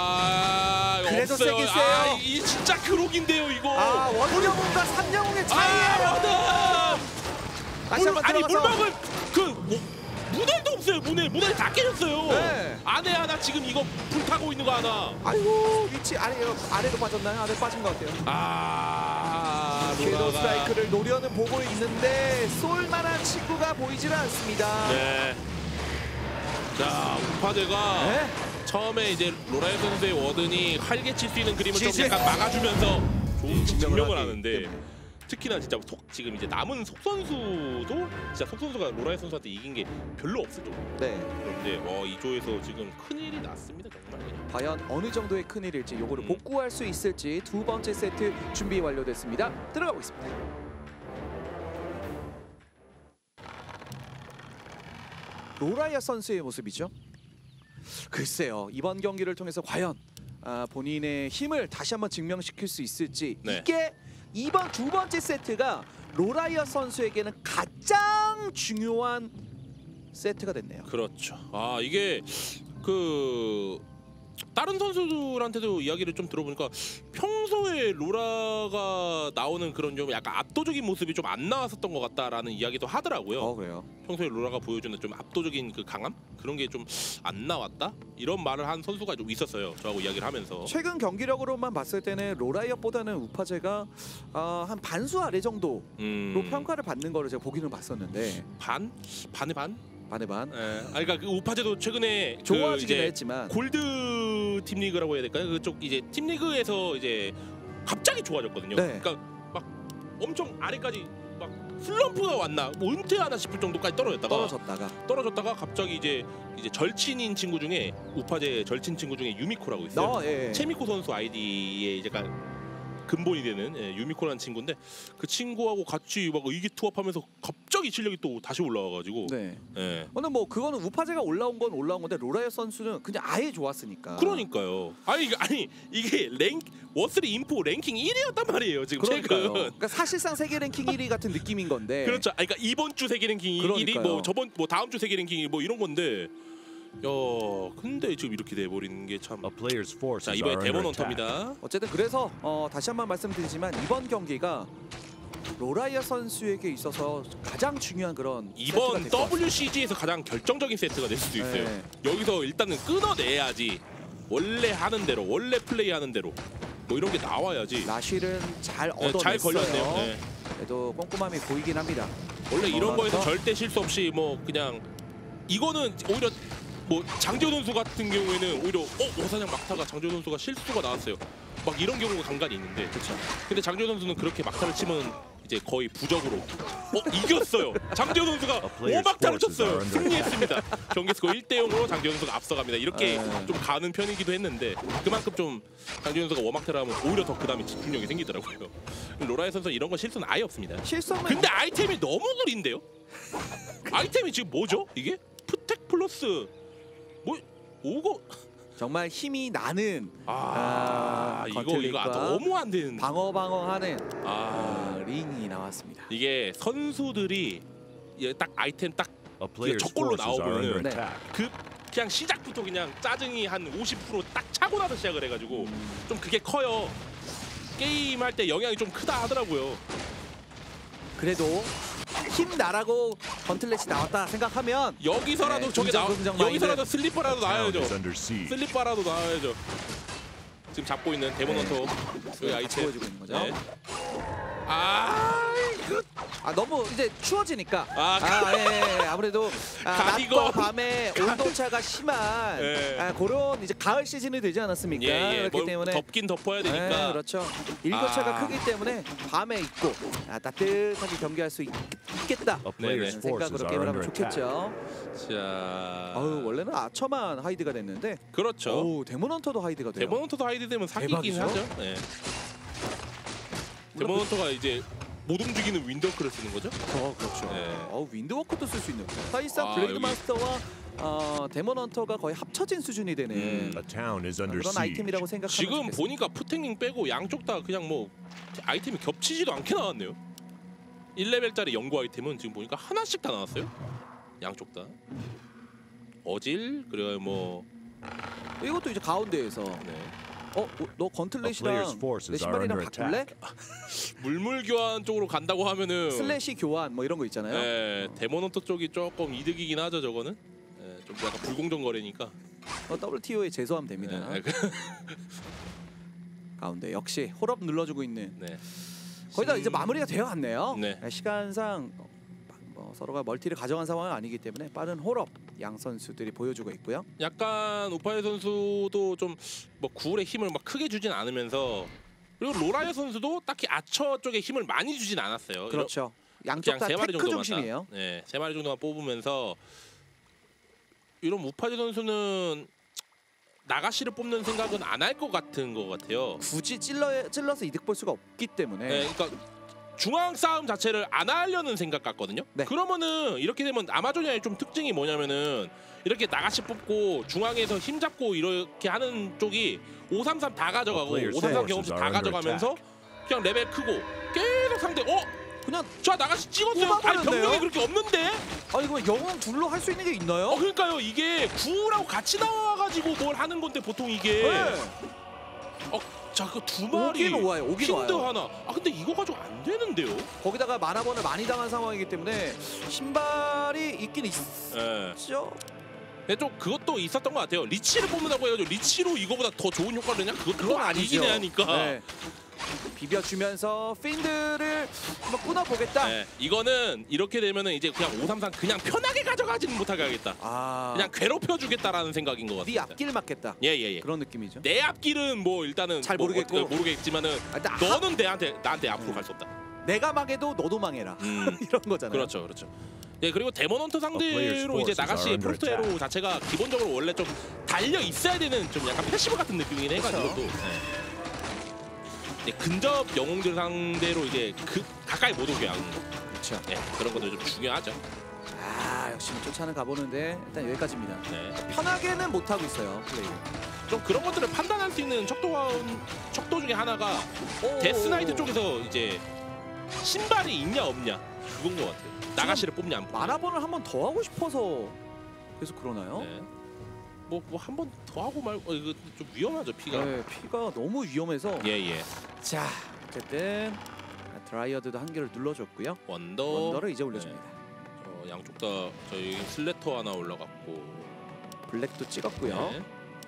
아 그래도 없어요. 세긴 세요. 아, 이 진짜 그록인데요 이거. 아 원영웅과 삼영웅의 아, 차이예요. 워든! 다시 물, 한번 아니 들어가서 물막을 그 뭐, 문el도 없어요. 문el 문el이 다 깨졌어요. 네. 안에 하나 지금 이거 불 타고 있는 거 하나. 아이고 위치 아래 아래로 빠졌나요? 아래 빠진 것 같아요. 아 섀도우 로라가. 스트라이크를 노려는 보고 있는데 쏠만한 친구가 보이질 않습니다. 네. 자 우파드가 네? 처음에 이제 로라이 선수의 워든이 활개 칠 수 있는 그림을 좀 지지. 약간 막아주면서 좋은 증명을 증명을 하기 하는데 때문에. 특히나 진짜 속, 지금 이제 남은 속 선수도 진짜 속 선수가 로라이 선수한테 이긴 게 별로 없을 정도. 네. 그런데 어, 이 조에서 지금 큰 일이 났습니다 정말 그냥. 과연 어느 정도의 큰일일지 요거를 음. 복구할 수 있을지 두 번째 세트 준비 완료됐습니다. 들어가고 있습니다. 로라이아 선수의 모습이죠. 글쎄요. 이번 경기를 통해서 과연 아, 본인의 힘을 다시 한번 증명시킬 수 있을지 네. 이게 이번 두 번째 세트가 로라이아 선수에게는 가장 중요한 세트가 됐네요. 그렇죠. 아 이게 그 다른 선수들한테도 이야기를 좀 들어보니까 평소에 로라가 나오는 그런 좀 약간 압도적인 모습이 좀 안 나왔었던 것 같다라는 이야기도 하더라고요. 어 그래요. 평소에 로라가 보여주는 좀 압도적인 그 강함 그런 게 좀 안 나왔다 이런 말을 한 선수가 좀 있었어요. 저하고 이야기를 하면서. 최근 경기력으로만 봤을 때는 로라이엇보다는 우파제가 어, 한 반수 아래 정도로 음, 평가를 받는 거를 제가 보기는 봤었는데 반 반의 반. 반의 반. 예. 아 그러니까 그 우파제도 최근에 그 좋아지긴 이제 했지만 골드 팀 리그라고 해야 될까요? 그쪽 이제 팀 리그에서 이제 갑자기 좋아졌거든요. 네. 그러니까 막 엄청 아래까지 막 슬럼프가 왔나, 뭐 은퇴하나 싶을 정도까지 떨어졌다가 떨어졌다가 떨어졌다가 갑자기 이제 이제 절친인 친구 중에 우파제 절친 친구 중에 유미코라고 있어요. 너 예. 채미코 선수 아이디에 이제 약간 근본이 되는 예, 유미코라는 친구인데 그 친구하고 같이 막 의기투합하면서 갑자기 실력이 또 다시 올라와가지고 네. 예. 근데 뭐 그거는 우파제가 올라온 건 올라온 건데 로라이엇 선수는 그냥 아예 좋았으니까. 그러니까요. 아니 이게 아니 이게 랭 워스리 인포 랭킹 일 위였단 말이에요 지금 그러니까요. 최근. 그러니까 사실상 세계 랭킹 일 위 같은 느낌인 건데. 그렇죠. 아니, 그러니까 이번 주 세계 랭킹 일 위, 그러니까요. 뭐 저번 뭐 다음 주 세계 랭킹 뭐 이런 건데. 야, 근데 지금 이렇게 돼 버리는 게 참. A player's 자 forces 이번에 are 데몬 under attack. 헌터입니다. 어쨌든 그래서 어, 다시 한번 말씀드리지만 이번 경기가 로라이아 선수에게 있어서 가장 중요한 그런 이번 세트가 될것 같습니다. 더블유씨지에서 가장 결정적인 세트가 될 수도 있어요. 네. 여기서 일단은 끊어내야지. 원래 하는 대로, 원래 플레이하는 대로. 뭐 이런 게 나와야지. 라실은 잘 네, 얻어냈어요. 잘 걸렸네요. 네. 그래도 꼼꼼함이 보이긴 합니다. 원래 이런 어, 거에서 나서. 절대 실수 없이 뭐 그냥 이거는 오히려 뭐 장재호 선수 같은 경우에는 오히려 어 원사냥 막타가 장재호 선수가 실수가 나왔어요. 막 이런 경우가 간간히 있는데. 그렇죠. 근데 장재호 선수는 그렇게 막타를 치면 이제 거의 부적으로 어 이겼어요. 장재호 선수가 오막타를 쳤어요. 승리했습니다. 경기 스코어 일 대 영으로 장재호 선수가 앞서갑니다. 이렇게 네. 좀 가는 편이기도 했는데 그만큼 좀 장재호 선수가 워막타를 하면 오히려 더 그 다음에 집중력이 생기더라고요. 로라이 선수 이런 거 실수는 아예 없습니다. 실수하면 근데 아이템이 너무 구린데요? 아이템이 지금 뭐죠? 이게? 프텍 플러스 뭐 오거 정말 힘이 나는 아, 아, 이거 이거 건틀릭과 아, 너무 안 되는 방어 방어하는 아 아, 링이 나왔습니다. 이게 선수들이 이게 딱 아이템 딱 A player's 저걸로 forces are under 나오면은 네. attack. 그 그냥 시작부터 그냥 짜증이 한 오십 퍼센트 딱 차고 나서 시작을 해가지고 좀 그게 커요. 게임 할 때 영향이 좀 크다 하더라고요. 그래도 힘 나라고 건틀렛이 나왔다 생각하면 여기서라도 네, 저게 나 긍정, 긍정 여기서라도 슬리퍼라도 Town 나와야죠. is under siege. 슬리퍼라도 나와야죠. 지금 잡고 있는 데모넌터 네. 여기 아이템 보여주고 있는 거죠. 네. 아 이거 아 너무 이제 추워지니까 아, 아, 예, 예. 아무래도 아, 가디건. 낮과 밤에 온도차가 심한 예. 아, 그런 이제 가을 시즌이 되지 않았습니까? 예예 그렇기 뭘 때문에 덮긴 덮어야 되니까 네, 그렇죠. 일교차가 아. 크기 때문에 밤에 있고 아, 따뜻하게 경기할 수 있, 있겠다. A player's 네네. forces 생각으로 are 게임을 하면 under attack. 좋겠죠. 자 아유 원래는 아처만 하이드가 됐는데 그렇죠. 어우 데모넌터도 하이드가 돼요. 데모넌터도 하이드 되면 사기긴 대박이죠? 하죠. 네. 데모넌터가 이제 못 움직이는 윈더크를 쓰는 거죠? 어 그렇죠. 네. 어 윈드워커도 쓸 수 있는. 사실상 아, 블레이드 여기. 마스터와 어, 데모넌터가 거의 합쳐진 수준이 되는 음. A town is under 그런 siege. 아이템이라고 생각하면 지금 좋겠습니다. 보니까 푸탱링 빼고 양쪽 다 그냥 뭐 아이템이 겹치지도 않게 나왔네요. 일 레벨짜리 연구 아이템은 지금 보니까 하나씩 다 나왔어요. 양쪽 다. 어질 그리고 뭐 이것도 이제 가운데에서 네. 어? 어, 너 A player's 건틀렛이랑 forces 내 are 신발이랑 under 바꿀래? attack. 물물 교환 쪽으로 간다고 하면은 슬래시 교환 뭐 이런 거 있잖아요. 네, 데모넌터 쪽이 조금 이득이긴 하죠. 저거는 네, 좀 약간 불공정 거래니까. 어, 더블유티오에 제소하면 됩니다. 네, 가운데 역시 홀업 눌러주고 있는 네. 거의 다 이제 마무리가 되어 갔네요. 네. 시간상 어, 뭐 서로가 멀티를 가져간 상황은 아니기 때문에 빠른 홀업 양 선수들이 보여주고 있고요. 약간 오파이 선수도 좀 뭐 구울의 힘을 막 크게 주진 않으면서 그리고 로라이어 선수도 딱히 아처 쪽에 힘을 많이 주진 않았어요. 그렇죠. 양쪽 그냥 다 세 마리 테크 정도만 중심이에요. 딱, 네, 세 마리 정도만 뽑으면서 이런 우파지 선수는 나가시를 뽑는 생각은 안 할 것 같은 것 같아요. 굳이 찔러 찔러서 이득 볼 수가 없기 때문에 네, 그러니까 중앙 싸움 자체를 안 하려는 생각 같거든요. 네. 그러면은 이렇게 되면 아마존이아의 좀 특징이 뭐냐면은 이렇게 나가시 뽑고 중앙에서 힘 잡고 이렇게 하는 쪽이 오삼삼 다 가져가고 player's 오삼삼 forces 경험치 다 are under 가져가면서 그냥 레벨 크고 계속 상대 어? 그냥 자 나가시 찍었어요. 아니 뽑아버렸네요. 병력이 그렇게 없는데? 아 이거 영웅 둘로 할 수 있는 게 있나요? 어 그러니까요. 이게 구라고 같이 나와가지고 뭘 하는 건데 보통 이게 네. 어, 자 그 두 마리 오긴 와요, 오긴 핀드 와요. 하나. 아 근데 이거 가지고 안 되는데요? 거기다가 만화번을 많이 당한 상황이기 때문에 신발이 있긴 예. 있죠. 근데 좀 그것도 있었던 것 같아요. 리치를 뽑는다고 해가지고 리치로 이거보다 더 좋은 효과를 내냐? 그것도 그건 아니긴 아니죠. 하니까. 네. 비벼주면서 핀드를 한번 끊어보겠다. 네, 이거는 이렇게 되면은 이제 그냥 오삼삼 그냥 편하게 가져가지는 못하게 하겠다. 아, 그냥 괴롭혀주겠다라는 생각인 것 네 같습니다. 앞길 맞겠다. 예예예. 그런 느낌이죠. 내 앞길은 뭐 일단은 잘 뭐 모르겠고. 어떻게 모르겠지만은 아, 나- 너는 내한테 나한테 앞으로 갈 수 없다. 내가 망해도 너도 망해라. 음. 이런 거잖아요. 그렇죠, 그렇죠. 네 그리고 데모넌터 player's 상대로 이제 forces 나가시의 are under 프로토에로 attack. 자체가 기본적으로 원래 좀 달려 있어야 되는 좀 약간 패시브 같은 느낌이긴 해가지고 그렇죠. 또. 네. 네, 근접 영웅들 상대로 이제 그 가까이 못 오게 하는 거. 그렇죠. 네, 그런 것도 좀 중요하죠. 아 역시 쫓아는 가보는데 일단 여기까지입니다. 네. 편하게는 못 하고 있어요 플레이. 좀 그런 것들을 판단할 수 있는 척도가 척도 중에 하나가 오. 데스나이트 쪽에서 이제 신발이 있냐 없냐 그건 것 같아요. 나가시를 뽑냐 안 뽑냐. 만화번을 한 번 더 하고 싶어서 계속 그러나요? 네. 뭐뭐 한 번 더 하고 말고 어, 이거 좀 위험하죠 피가. 네, 피가 너무 위험해서. 예예. 자 어쨌든 드라이어드도 한 개를 눌러줬고요. 원더. 원더를 이제 올려줍니다. 어, 양쪽 다 저희 슬래터 하나 올라갔고. 블랙도 찍었고요. 네.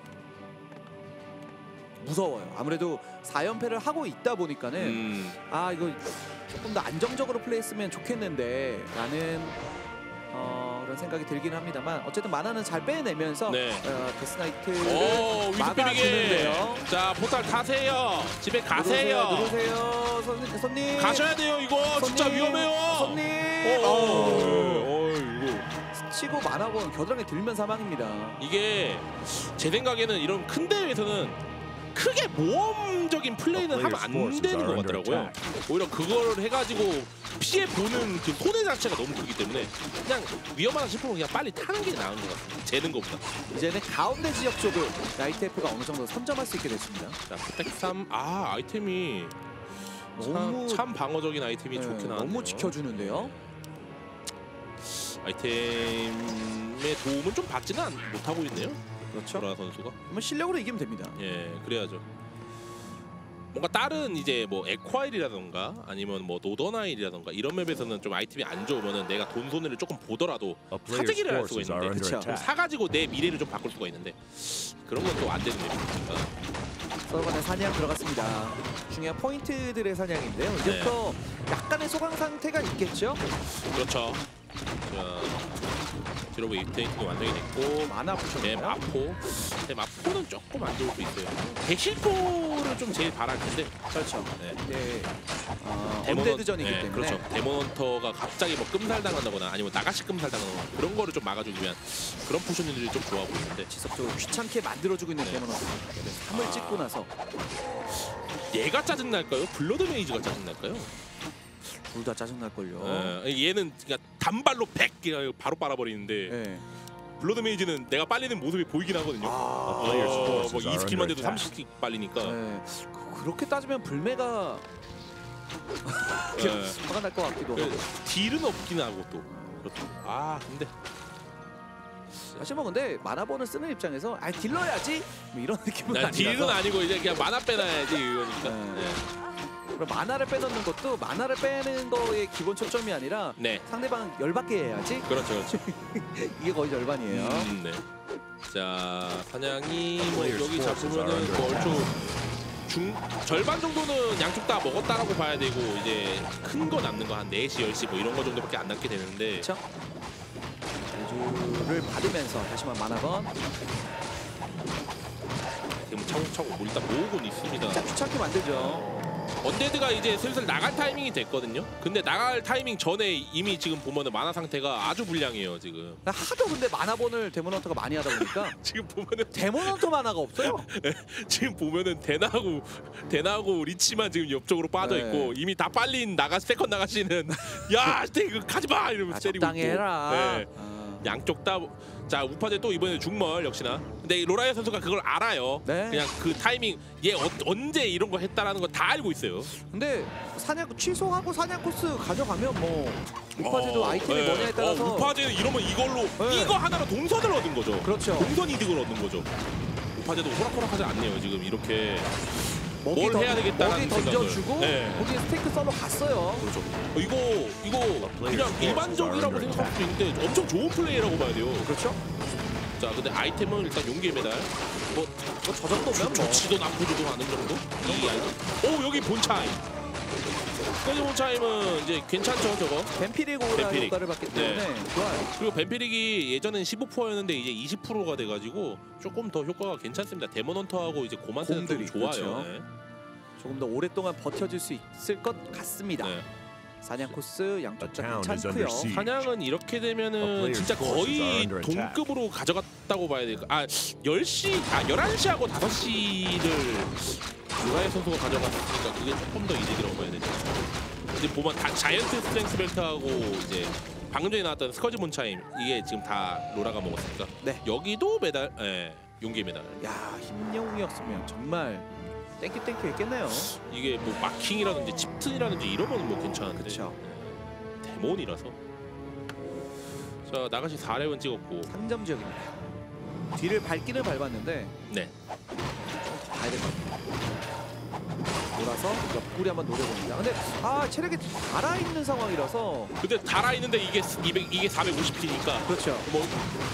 무서워요. 아무래도 사 연패를 하고 있다 보니까는 음. 아 이거 조금 더 안정적으로 플레이했으면 좋겠는데 라는 어, 그런 그런 생각이 들긴 합니다만 어쨌든 마나는 잘 빼내면서 네. 어, 데스나이트를 오, 위스피리게. 막아주는데요. 자, 포탈 타세요. 집에 가세요. 누르세요. 손님, 손님. 가셔야 돼요. 이거 진짜 손님, 위험해요. 손님. 어, 어. 어, 이거 치고 만화본 겨드랑이 들면 사망입니다. 이게 제 생각에는 이런 큰 대회에서는 크게 모험적인 플레이는 하면 안 되는 것 같더라고요. 오히려 그걸 해가지고 피해 보는 그 손해 자체가 너무 크기 때문에 그냥 위험하다 싶으면 그냥 빨리 타는 게 나은 것 같아요. 재는 것보다. 이제는 가운데 지역 쪽을 나이트에프가 어느 정도 선점할 수 있게 됐습니다. 자, 프텍삼 아 아이템이 너무 참, 참 방어적인 아이템이 네, 좋긴 하네요. 너무 지켜주는데요. 아이템의 도움은 좀 받지는 않- 못하고 있네요. 그렇죠. 로라 선수가. 그러면 실력으로 이기면 됩니다. 예, 그래야죠. 뭔가 다른 이제 뭐 에콰일이라던가 아니면 뭐 노더나일이라던가 이런 맵에서는 좀 아이템이 안 좋으면은 내가 돈 손해를 조금 보더라도 A player's 사재기를 할 수가 forces are 있는데 under 그쵸. attack. 사가지고 내 미래를 좀 바꿀 수가 있는데 그런 건 또 안 되는 맵이니까. 서버간의 사냥 들어갔습니다. 중요한 포인트들의 사냥인데요. 이제부터 약간의 소강 상태가 있겠죠. 그렇죠. 자, 드로브 입테이크가 완성이 됐고 만화 네, 부셔요. 마포. 네, 마포는 조금 안 좋을 수 있어요. 대실포를 좀 제일 바랄 텐데. 그렇죠. 네. 네. 어, 데몬 언데드전이기 네, 때문에. 그렇죠. 데몬헌터가 갑자기 뭐 끔살 당한다거나 아니면 나가시 끔살 당하거나 그런 거를 좀 막아주기 위한 그런 포션들이 좀 좋아 보이는데 지속적으로 귀찮게 만들어주고 있는 네. 데모너. 삼을 아. 찍고 나서 얘가 짜증 날까요? 블러드 메이지가 짜증 날까요? 둘 다 짜증날걸요. 예, 얘는 그냥 단발로 백 바로 빨아버리는데 네. 블러드 메이지는 내가 빨리는 모습이 보이긴 하거든요. 아, player's 어, 뭐 forces are 이 스킬만 돼도 under attack. 삼십 킬 빨리니까. 네. 그- 그렇게 따지면 불매가 예. 화가 날 것 같기도 하고. 그 딜은 없긴 하고 또. 그렇죠. 아 근데 사실 뭐 근데 만화본을 쓰는 입장에서 아 딜러야지 뭐 이런 느낌은 난 아니라서. 딜은 아니고 이제 그냥 만화 빼놔야지 이거니까. 네. 네. 그럼 만화를 빼놓는 것도 만화를 빼는 거의 기본 초점이 아니라 네. 상대방 열받게 해야지. 그렇죠, 그렇죠. 이게 거의 절반이에요. 음, 네. 자 사냥이 뭐 Players' 여기 forces 잡으면은 are under 뭐 얼추 중 절반 정도는 양쪽 다 먹었다라고 봐야 되고 이제 큰 거 남는 거 한 네 시, 열 시 뭐 이런 거 정도밖에 안 남게 되는데. 그렇죠? 대주를 받으면서 다시 한번 만화번. 지금 차곡차곡 뭐 일단 모으고는 있습니다. 자 귀찮게 만들죠. 언데드가 이제 슬슬 나갈 타이밍이 됐거든요. 근데 나갈 타이밍 전에 이미 지금 보면은 만화 상태가 아주 불량해요 지금. 하도 근데 만화본을 데몬헌터가 많이 하다 보니까 지금 보면은 데몬헌터 만화가 없어요. 지금 보면은 대나하고 대나하고 리치만 지금 옆쪽으로 빠져 네. 있고 이미 다 빨린 나가 세컨 나가시는 야 이거 가지 마 이러면서 아, 때리고 적당히 있고. 해라. 네. 아. 양쪽 다. 자 우파제 또 이번에 중멀 역시나. 근데 로라이어 선수가 그걸 알아요. 네. 그냥 그 타이밍 얘 어, 언제 이런 거 했다라는 거 다 알고 있어요. 근데 사냥 취소하고 사냥 코스 가져가면 뭐 우파제도 어, 아이템이 네. 뭐냐에 따라서 어, 우파제는 이러면 이걸로 네. 이거 하나로 동선을 얻은 거죠. 그렇죠. 동선 이득을 얻는 거죠. 우파제도 호락호락하지 않네요 지금 이렇게. 먹이 뭘 던- 해야 되겠다라는 먹이 던져주고 생각을. 네. 거기에 스테이크 썰러 갔어요. 그렇죠. 어, 이거 이거 그냥 일반적이라고 생각할 수도 있는데 엄청 좋은 플레이라고 봐야 돼요. 그렇죠? 자 근데 아이템은 일단 용기의 메달. 뭐 뭐 저 정도면 뭐 좋지도 나쁘지도 않은 정도? 이 아이템. 오 여기 본차임. 스커지 본차임은 이제 괜찮죠 저거. 뱀피릭 오라 뱀피릭. 효과를 받기 네. 때문에 좋아요. 그리고 뱀피릭이 예전엔 십오 퍼센트였는데 이제 이십 퍼센트가 돼가지고 조금 더 효과가 괜찮습니다. 데몬헌터하고 이제 고만테는 좀 곰들이, 좋아요. 그렇죠. 네. 조금 더 오랫동안 버텨줄 수 있을 것 같습니다. 네. 사냥 코스 양쪽 다 The town is 괜찮고요. under siege. 사냥은 이렇게 되면은 A 진짜 player's forces are 거의 under attack. 동급으로 가져갔다고 봐야 될까? 아 열 시, 아 열한 시하고 다섯 시를 유라이 선수가 가져갔으니까 그게 조금 더 이득이라고 봐야 되죠. 이제 보면 다 자이언트 스트렝스 벨트하고 이제 방금 전에 나왔던 스커지 몬차임 이게 지금 다 로라가 먹었으니까 네. 여기도 메달, 예, 용기 메달. 야 힘영웅이었으면 정말 땡큐 땡큐 했겠네요. 이게 뭐 마킹이라든지 칩튼이라든지 이러면 뭐 괜찮은데 그쵸. 데몬이라서. 자 나가시 사 렙은 찍었고 삼 점 지역입니다. 뒤를 밟기는 밟았는데 네. 가야 될 것 같아요. 돌아서 옆구리 한번 노려봅니다. 근데 아 체력이 달아있는 상황이라서 근데 달아 있는데 이게 이백 이게 사백오십 킬이니까 그렇죠. 뭐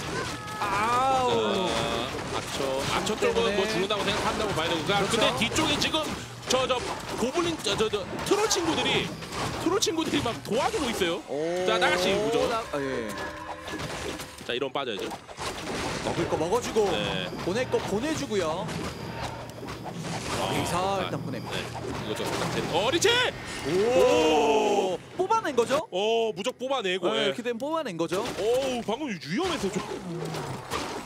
아우 아처 아처 쪽은 때문에. 뭐 죽는다고 생각한다고 봐야 되고 그러니까 그렇죠. 근데 뒤쪽에 지금 저 저 고블린 저 저 저 트롤 친구들이 트롤 친구들이 막 도와주고 있어요. 오, 자, 나가시 우죠. 나, 아, 예. 자 이런 빠져야죠. 먹을 거 먹어주고 네. 보낼 거 보내주고요. 여기서 아, 일단 보냅니다. 네. 이것도 상태. 어 리치! 오, 뽑아낸 거죠? 어 무적 뽑아내고. 네, 예. 이렇게 되면 뽑아낸 거죠. 오 방금 위험해서 좀.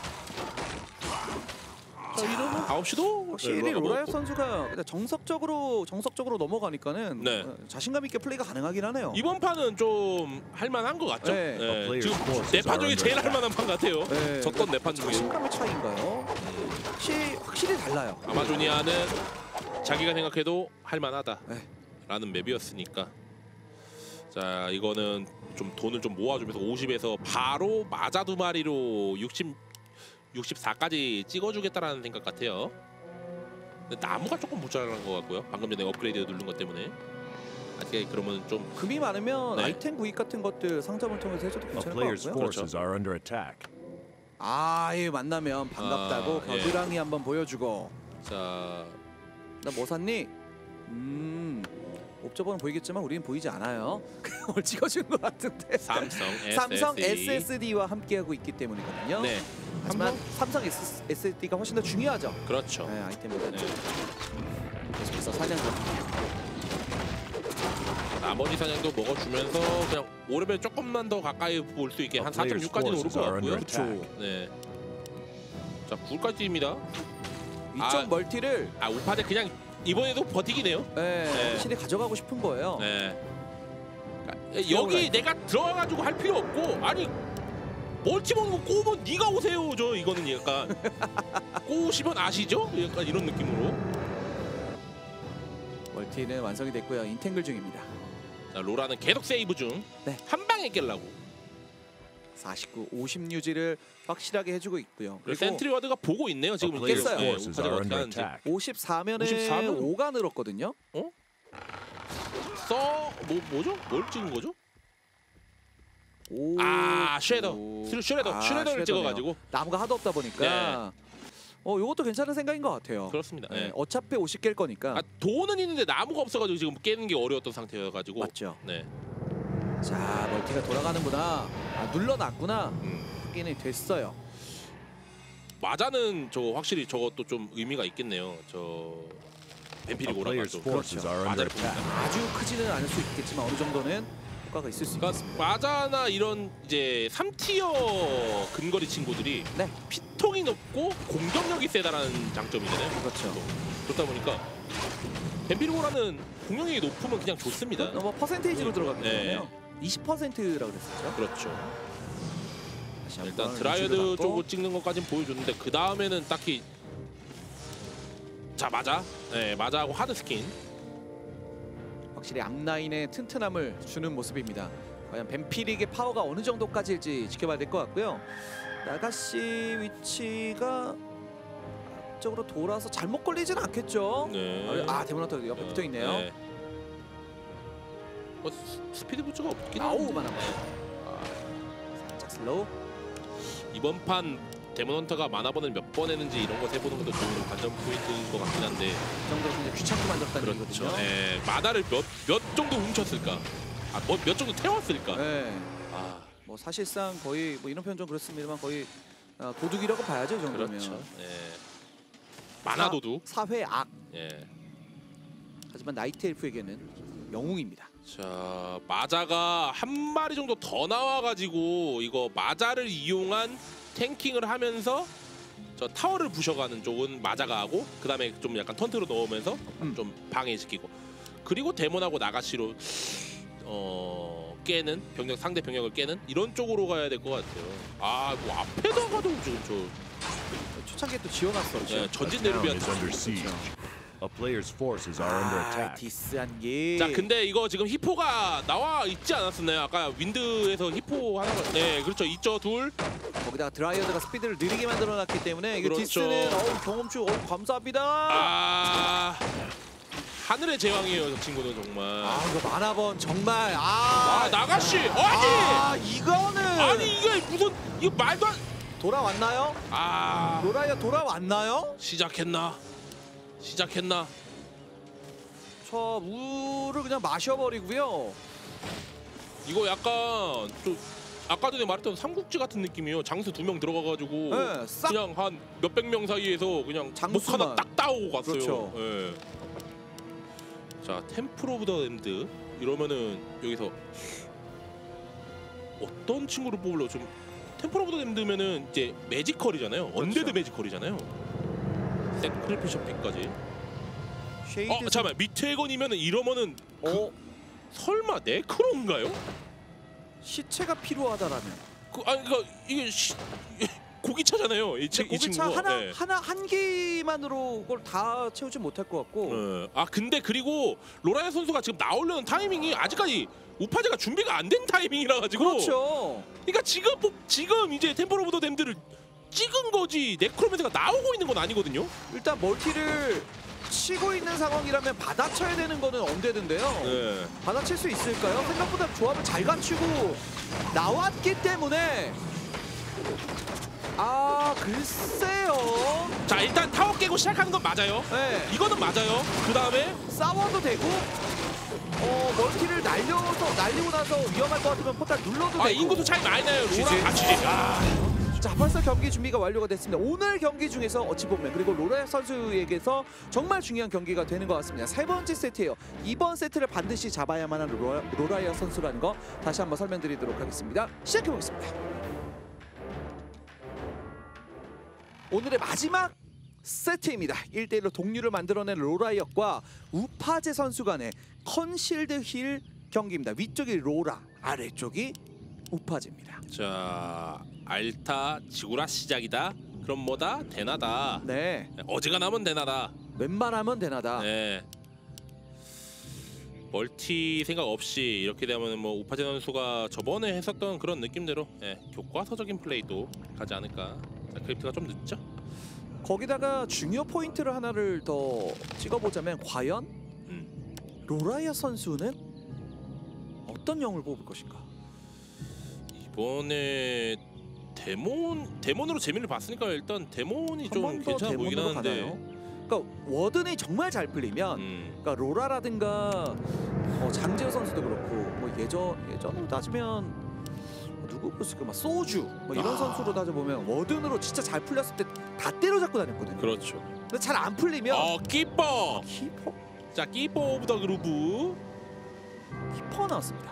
자 이러면 아홉 시도 확실히 로라이어 선수가 그냥 정석적으로 정석적으로 넘어가니까는 네. 어, 자신감 있게 플레이가 가능하긴 하네요. 이번 판은 좀 할만한 것 같죠? 네. 예. 지금 네 판 중에 제일 할만한 판 같아요. 네. 졌던 네 판 중에. 자신감의 차이인가요? 확실히 확실히 달라요. 아마조니아는 자기가 생각해도 할만하다 네. 라는 맵이었으니까. 자 이거는 좀 돈을 좀 모아주면서 오십에서 바로 마자 두 마리로 육십, 육십사까지 찍어주겠다라는 생각 같아요. 근데 나무가 조금 모자란 것 같고요. 방금 전에 업그레이드 누른 것 때문에. 아직 그러면 좀 금이 많으면 네. 아이템 구입 같은 것들 상점을 통해서 해줘도 A 괜찮을 것 player's 같고요. forces are under attack. 아, 예, 만나면 반갑다고 아, 예. 겨드랑이 한번 보여주고. 자 나 뭐 샀니? 음, 옵저버는 보이겠지만 우리는 보이지 않아요. 오늘 찍어준 것 같은데. 삼성 에스에스디. 삼성 에스에스디와 함께하고 있기 때문이거든요. 네 하지만 삼성 에스에스디가 훨씬 더 중요하죠. 그렇죠. 네, 아이템보다. 네. 계속해서 사냥 중. 나머지 사냥도 먹어주면서 그냥 오르면 조금만 더 가까이 볼 수 있게 한 사 점 육까지는 오를 것 같고요. 그렇죠. 네. 자 구까지 뜁니다. 이쪽 아. 멀티를 아 우파대 그냥 이번에도 버티기네요. 네, 네. 확실히 가져가고 싶은 거예요. 네. 그러니까 여기 내가 들어가가지고 할 필요 없고 아니 멀티 먹는 거 꼬우면 네가 오세요. 저 이거는 약간 꼬우시면 아시죠? 약간 이런 느낌으로. 멀티는 완성이 됐고요. 인탱글 중입니다. 자 로라는 계속 세이브 중. 네. 한 방에 깰라고. 사십구, 오십 유지를 확실하게 해주고 있고요. 그리고 센트리 와드가 보고 있네요. A 지금 player's 깼어요. 네, forces 우파대가 are 어떻게 under 하는지. attack. 오십사면에 오십사면? 오가 늘었거든요. 써 뭐 뭐죠? 뭘 찍은 거죠? 오, 아 쉐더, 오. 슈- 슈레더, 아, 슈레더를 슈레더네요. 찍어가지고 나무가 하도 없다 보니까 어 요것도 괜찮은 생각인 것 같아요. 그렇습니다. 네, 네. 어차피 오십 깰 거니까. 아 돈은 있는데 나무가 없어가지고 지금 깨는 게 어려웠던 상태여가지고. 맞죠. 네. 자, 멀티가 돌아가는구나. 아, 눌러놨구나. 음. 확인이 됐어요. 마자는 저 확실히 저것도 좀 의미가 있겠네요. 저 뱀피리 A player's 오라가도. forces are under 마자를 attack. 보니까. 아주 크지는 않을 수 있겠지만 어느 정도는 효과가 있을 수 그러니까 있겠습니다. 마자나 이런 이제 삼 티어 근거리 친구들이 네, 피통이 높고 공격력이 세다라는 장점이잖아요. 그렇죠. 그렇다 보니까 뱀피리 오라는 공격력이 높으면 그냥 좋습니다. 어, 뭐 퍼센테이지로 들어가기 네. 때문에요. 이십 퍼센트라고 그랬었죠. 그렇죠. 다시 한번 일단 리뷰를 드라이어드 받고. 쪽으로 찍는 것까지는 보여줬는데 그 다음에는 딱히 자 맞아, 네 맞아하고 하드 스킨. 확실히 앞라인의 튼튼함을 주는 모습입니다. 과연 뱀피릭의 파워가 어느 정도까지일지 지켜봐야 될 것 같고요. 나가시 위치가 앞쪽으로 돌아서 잘못 걸리진 않겠죠? 네. 아, 데모나터 옆에 붙어 있네요. 네. 어, 스- 스피드 부츠가 없긴 아우만 한데. 한번. 아, 살짝 슬로우. 이번 판 데몬헌터가 만화번을 몇 번 했는지 이런 거 세보는 것도 좋은 관전 포인트인 것 같긴 한데. 이 정도로 굉장히 귀찮게 만들었다는 그렇죠. 얘기거든요. 네. 만화를 몇 몇 정도 훔쳤을까? 아, 뭐 몇 정도 태웠을까? 네. 아, 뭐 사실상 거의 뭐 이런 표현 좀 그렇습니다만 거의 아, 도둑이라고 봐야죠, 이 정도면. 그렇죠. 네. 만화 도둑. 사회 악. 예. 하지만 나이트 엘프에게는 영웅입니다. 자 마자가 한 마리 정도 더 나와가지고 이거 마자를 이용한 탱킹을 하면서 저 타워를 부셔가는 쪽은 마자가 하고 그 다음에 좀 약간 턴트로 넣으면서 음. 좀 방해시키고 그리고 데몬하고 나가시로 어 깨는 병력 상대 병력을 깨는 이런 쪽으로 가야 될 것 같아요. 아 뭐 앞에도 가도 지금 저 초창기에 또 지어놨어. 네, A 전진 town 내르비아. is under siege. A player's forces are under 아, attack. 디스한 게. 자 근데 이거 지금 히포가 나와 있지 않았었나요? 아까 윈드에서 히포 하나가 네 그렇죠 있죠 둘. 거기다가 드라이어드가 스피드를 느리게 만들어놨기 때문에 이거 그렇죠. 디스는 어우, 경험치 어우, 감사합니다. 아, 아 하늘의 제왕이에요 저 친구는 정말. 이거 만화번 정말 아 아, 나가시 아니 아 이거는 아니 이게 무슨 이거 말도 안. 돌아왔나요? 아 로라이어 돌아왔나요? 시작했나 시작했나. 저 물을 그냥 마셔버리고요. 이거 약간 좀 아까 전에 말했던 삼국지 같은 느낌이에요. 장수 두 명 들어가가지고 네, 싹 그냥 한 몇백 명 사이에서 그냥 목 장수만. 하나 딱 따오고 갔어요. 그렇죠. 예. 자, 템플 오브 더 댐드 이러면은 여기서 어떤 친구를 뽑으려 좀 템플 오브 더 댐드면은 이제 매지컬이잖아요. 언데드 매지컬이잖아요. 세크리피셔픽까지. 쉐이드. 어, 잠깐만 미테건이면은 이러면은 그, 어 설마 네크로인가요? 시체가 필요하다라면. 그 아니 그러니까 이게 시, 고기차잖아요. 이, 치, 근데 이 고기차 친구가. 하나 네. 하나 한 개만으로 그걸 다 채우지 못할 것 같고. 네. 아 근데 그리고 로라야 선수가 지금 나오려는 타이밍이 아직까지 우파제가 준비가 안 된 타이밍이라 가지고. 그렇죠. 그러니까 지금 뭐- 지금 이제 템플 오브 더 댐드를 찍은 거지 네크로맨스가 나오고 있는 건 아니거든요. 일단 멀티를 치고 있는 상황이라면 받아쳐야 되는 거는 언데드인데요. 네. 받아칠 수 있을까요? 생각보다 조합을 잘 갖추고 나왔기 때문에 아 글쎄요. 자 일단 타워 깨고 시작하는 건 맞아요. 네, 이거는 맞아요. 그 다음에 싸워도 되고 어 멀티를 날려서 날리고 나서 위험할 것 같으면 포탈 눌러도 아 되고. 인구수 차이 많이 나요. 로라 지지. 아 지지. 아. 자 벌써 경기 준비가 완료가 됐습니다. 오늘 경기 중에서 어찌 보면 그리고 로라 선수에게서 정말 중요한 경기가 되는 것 같습니다. 세 번째 세트예요. 이번 세트를 반드시 잡아야만 하는 로라, 로라이어 선수라는 거 다시 한번 설명드리도록 하겠습니다. 시작해 보겠습니다. 오늘의 마지막 세트입니다. 일 대 일로 동률을 만들어낸 로라이엇과 우파제 선수 간의 컨실드 힐 경기입니다. 위쪽이 로라, 아래쪽이 우파제입니다. 자 알타 지구라 시작이다. 그럼 뭐다? 대나다. 네, 어지간하면 대나다. 웬만하면 되나다. 네. 멀티 생각 없이 이렇게 되면 뭐 우파제 선수가 저번에 했었던 그런 느낌대로 예, 교과서적인 플레이도 가지 않을까. 자, 크립트가 좀 늦죠? 거기다가 중요 포인트를 하나를 더 찍어보자면 과연 음. 로라이어 선수는 어떤 영을 뽑을 것인가? 이번에 데몬 데몬으로 재미를 봤으니까 일단 데몬이 좀 한 번 더 괜찮아 보이긴 데몬으로 하는데. 가나요? 그러니까 워든이 정말 잘 풀리면 음. 그러니까 로라라든가 어, 장재호 선수도 그렇고 뭐 예전 예전으로 따지면 누구 보스그 막 소주 뭐 이런 아. 선수로 따져보면 워든으로 진짜 잘 풀렸을 때 다 때려잡고 다녔거든요. 그렇죠. 근데 잘 안 풀리면 어 키퍼. 키퍼 자 키퍼 오브 더 그루브. 키퍼 나왔습니다.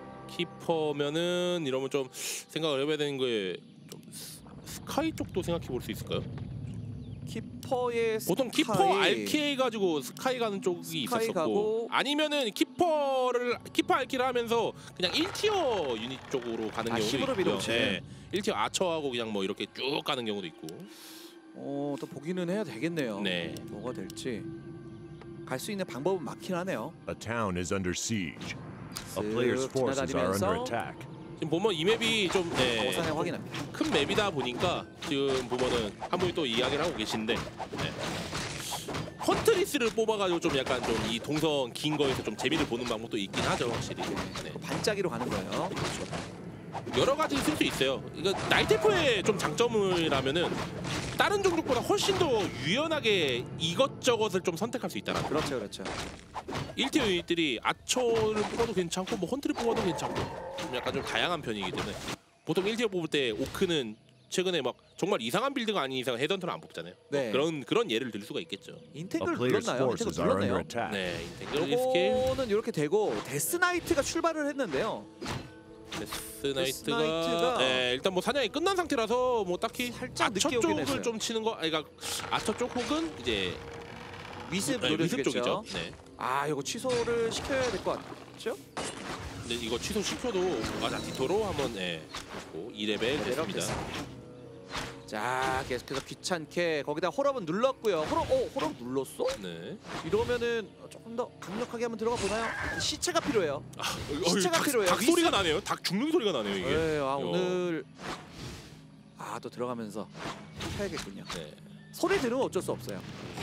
키퍼면은 이러면 좀 생각을 해봐야 되는 거에 좀 스- 스카이 쪽도 생각해 볼 수 있을까요? 키퍼의 보통 키퍼 스카이. 알케이 가지고 스카이 가는 쪽이 스카이 있었었고 가고. 아니면은 키퍼를 키퍼 알키를 하면서 그냥 일 티어 유닛 쪽으로 가는 아, 경우도 힘으로 있고요. 밀어붙이는. 네. 일 티어 아처하고 그냥 뭐 이렇게 쭉 가는 경우도 있고. 어, 또 보기는 해야 되겠네요. 네. 뭐가 될지 갈 수 있는 방법은 많긴 하네요. A town is under siege. A 쓱 player's forces are under 지나다니면서 attack. 지금 보면 이 맵이 좀 네, 어산에 확인합니다. 큰 맵이다 보니까 지금 보면은 한 분이 또 이야기를 하고 계신데 네. 헌트리스를 뽑아가지고 좀 약간 좀 이 동선 긴 거에서 좀 재미를 보는 방법도 있긴 하죠 확실히. 네. 반짝이로 가는 거예요. 여러 가지 쓸 수 있어요. 이거 나이테프의 좀 장점이라면은 다른 종족보다 훨씬 더 유연하게 이것저것을 좀 선택할 수 있다는 거. 그렇죠, 그렇죠. 일 티어 유닛들이 아처를 뽑아도 괜찮고 뭐 헌트를 뽑아도 괜찮고 좀 약간 좀 다양한 편이기 때문에 보통 일 티어 뽑을 때 오크는 최근에 막 정말 이상한 빌드가 아닌 이상 헤드헌터를 안 뽑잖아요. 네. 그런 그런 예를 들 수가 있겠죠. A 인텍을 player's 눌렀나요? 인텍을 forces are under 눌렀네요. attack. 네, 인테그럴 스킬 요거는 이렇게 되고 데스나이트가 출발을 했는데요. 데스나이트가 데스나이트가 네, 일단 뭐 사냥이 끝난 상태라서 뭐 딱히 살짝 아처 늦게 오긴 했어요. 쪽을 좀 치는 거, 아니, 그러니까 아처 쪽 혹은 이제 위습 네, 위습 노려주겠죠. 쪽이죠. 네. 아, 이거 취소를 시켜야 될 것 같죠? 근데 이거 취소 시켜도 맞아 디토로 한번 예. 이 레벨 됐습니다. 내려가겠습니다. 자, 계속해서 귀찮게 거기다 홀업은 눌렀고요. 홀업, 어, 홀업 눌렀어? 네. 이러면은 조금 더 강력하게 한번 들어가 보나요? 시체가 필요해요. 아, 시체가 닭, 필요해요. 닭 소리가 나네요. 닭 죽는 소리가 나네요 이게. 네, 아 어. 오늘 아 또 들어가면서 해야겠군요. 네. 소리 들으면 어쩔 수 없어요.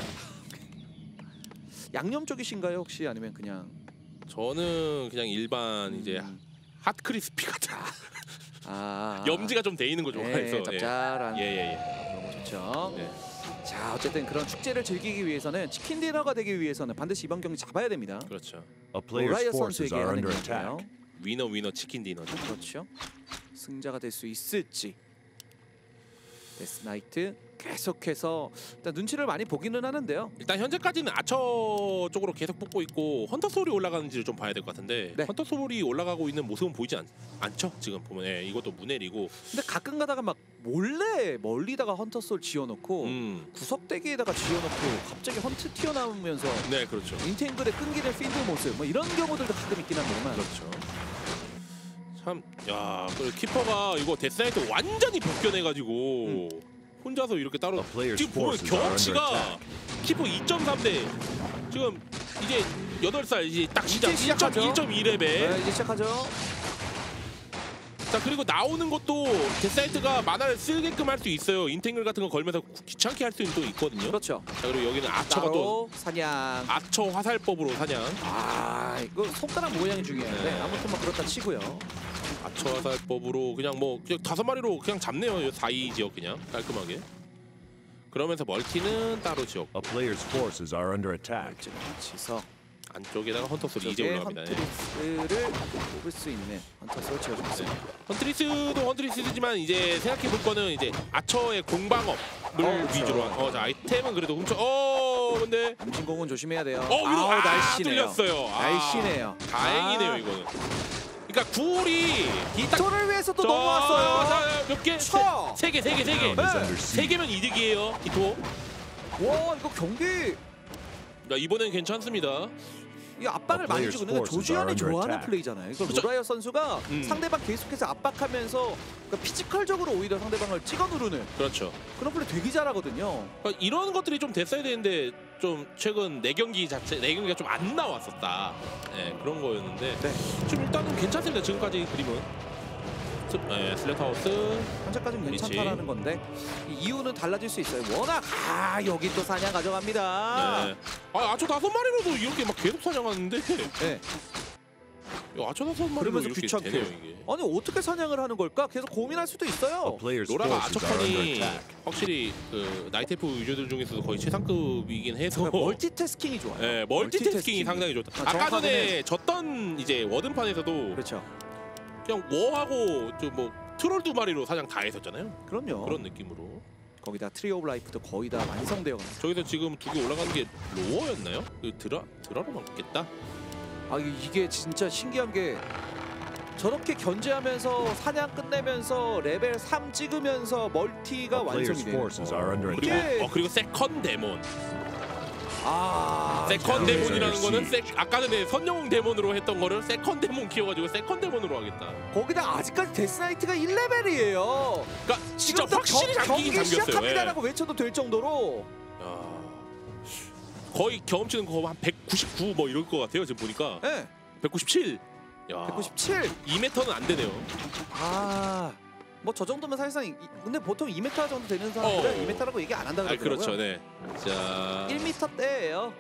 양념 쪽이신가요 혹시 아니면 그냥 저는 그냥 일반 이제 음. 핫 크리스피 같은 아, 염지가 좀 돼 있는 거 네, 좋아해서. 짭짤한 예, 예, 예. 그런 거 좋죠. 예. 자, 어쨌든 그런 축제를 즐기기 위해서는 치킨 디너가 되기 위해서는 반드시 이번 경기 잡아야 됩니다. 그렇죠. A player's 로라이어 forces 선수에게 are 하는 under 얘기예요. attack. 위너 위너 치킨 디너죠. 그렇죠. 승자가 될 수 있을지. 데스나이트 계속해서 일단 눈치를 많이 보기는 하는데요. 일단 현재까지는 아처 쪽으로 계속 뽑고 있고 헌터 소울이 올라가는지를 좀 봐야 될 것 같은데 네. 헌터 소울이 올라가고 있는 모습은 보이지 않, 않죠? 지금 보면 예, 이것도 문헬이고 근데 가끔 가다가 막 몰래 멀리다가 헌터솔 지어놓고 음, 구석대기에다가 지어놓고 갑자기 헌트 튀어나오면서 네 그렇죠. 인탱글에 끊기는 필드 모습 뭐 이런 경우들도 가끔 있긴 합니다만 그렇죠. 참, 야, 그 키퍼가 이거 데스나이트 완전히 벗겨내가지고 음. 혼자서 이렇게 따로 The player's 지금 보면 forces are under 경험치가 키퍼 이 점 삼 대 지금 이제 여덟 살 이제 딱 시작 이제 시작하죠. 일 점 이 레벨. 네, 이제 시작하죠. 자 그리고 나오는 것도 데스나이트가 만화를 쓰게끔 할 수 있어요. 인탱글 같은 거 걸면서 귀찮게 할 수는 또 있거든요. 그렇죠. 자 그리고 여기는 아처가 또 따로 사냥. 아처 화살법으로 사냥. 아 이거 손가락 모양이 중요한데 네. 아무튼 뭐 그렇다 치고요. 아처 화살법으로 그냥 뭐 그냥 다섯 마리로 그냥 잡네요. 사 이 지역 그냥 깔끔하게. 그러면서 멀티는 따로 지역. A player's forces are under attack. 이제 치서 안쪽에다가 헌터 소리 이제 이제 올라갑니다. 예. 헌트리스를 뽑을 수 있는 헌터스를 지어주고 있습니다. 헌트리스도 헌트리스지만 이제 생각해 볼 거는 이제 아처의 공방업을 어, 그렇죠. 위주로 한. 어, 자 아이템은 그래도 훔쳐. 어, 근데 임진공은 조심해야 돼요. 어, 이거 아우 아, 날씬해요. 뚫렸어요. 아, 날씬해요. 다행이네요 아, 이거는. 그러니까 구울이 디토를 위해서도 저- 넘어왔어요. 자, 몇 개? 쳐! 세 개, 세 개, 세 개. Town is 네. under 세 siege. 개면 이득이에요. 디토. 와 이거 경기 야, 이번엔 괜찮습니다. 이 압박을 A 많이 player's 주고 있는 건 forces 조지현이 are under 좋아하는 attack. 플레이잖아요. 이거 그쵸. 로라이어 선수가 음. 상대방 계속해서 압박하면서 그러니까 피지컬적으로 오히려 상대방을 찍어 누르는 그렇죠. 그런 플레이 되게 잘하거든요. 그러니까 이런 것들이 좀 됐어야 되는데 좀 최근 네 경기 자체 네 경기가 좀 안 나왔었다. 네, 그런 거였는데 네. 지금 일단은 괜찮습니다. 지금까지 그림은. 스, 네, 슬래터하우스. 현재까지는 그렇지. 괜찮다라는 건데 이 이유는 달라질 수 있어요. 워낙 아 여기 또 사냥 가져갑니다. 네. 아 아초 다섯 마리로도 이렇게 막 계속 사냥하는데. 네. 야, 아초 다섯 마리로 그러면서 이렇게 귀찮게. 되네요 이게. 아니 어떻게 사냥을 하는 걸까? 계속 고민할 수도 A 있어요. player's 로라가 forces are under 아처컨이 attack. 확실히 그 나이테프 유저들 중에서도 거의 최상급이긴 해서. 그러니까 멀티태스킹이 좋아요. 네, 멀티태스킹이 상당히 좋다. 아, 아까 정확하게 전에 졌던 이제 워든판에서도 그렇죠. 그냥 워하고 좀 뭐 트롤 두 마리로 사냥 다 했었잖아요. 그럼요. 그런 느낌으로. 거기다 트리 오브 라이프도 거의 다 완성되어 가요. 저기서 지금 두 개 올라가는 게 로어였나요? 그 드라 드라로 맞겠다. 아 이- 이게 진짜 신기한 게 저렇게 견제하면서 사냥 끝내면서 레벨 삼 찍으면서 멀티가 A player's 완성이 돼요. forces are under 그리고 attack. 어 그리고 세컨 데몬. 아 세컨 야, 데몬이라는 야, 거는 야, 세, 아까 전에 선영웅 데몬으로 했던 거를 세컨 데몬 키워가지고 세컨 데몬으로 하겠다. 거기다 아직까지 데스나이트가 일 레벨이에요. 그러니까 진짜 지금도 확실히 경, 잠기긴 경기 잠겼어요. 시작합니다라고 외쳐도 될 정도로 예. 야, 거의 경험치는 거의 한 백구십구 뭐 이럴 것 같아요 지금 보니까. 네, 백구십칠. 야, 백구십칠. 이 미터는 안 되네요. 아, 뭐 저 정도면 사실상 이, 근데 보통 이 미터 정도 되는 사람들은 어. 이 미터라고 얘기 안 한다 아 그러더라고요. 그렇죠, 네. 자, 일 미터대예요.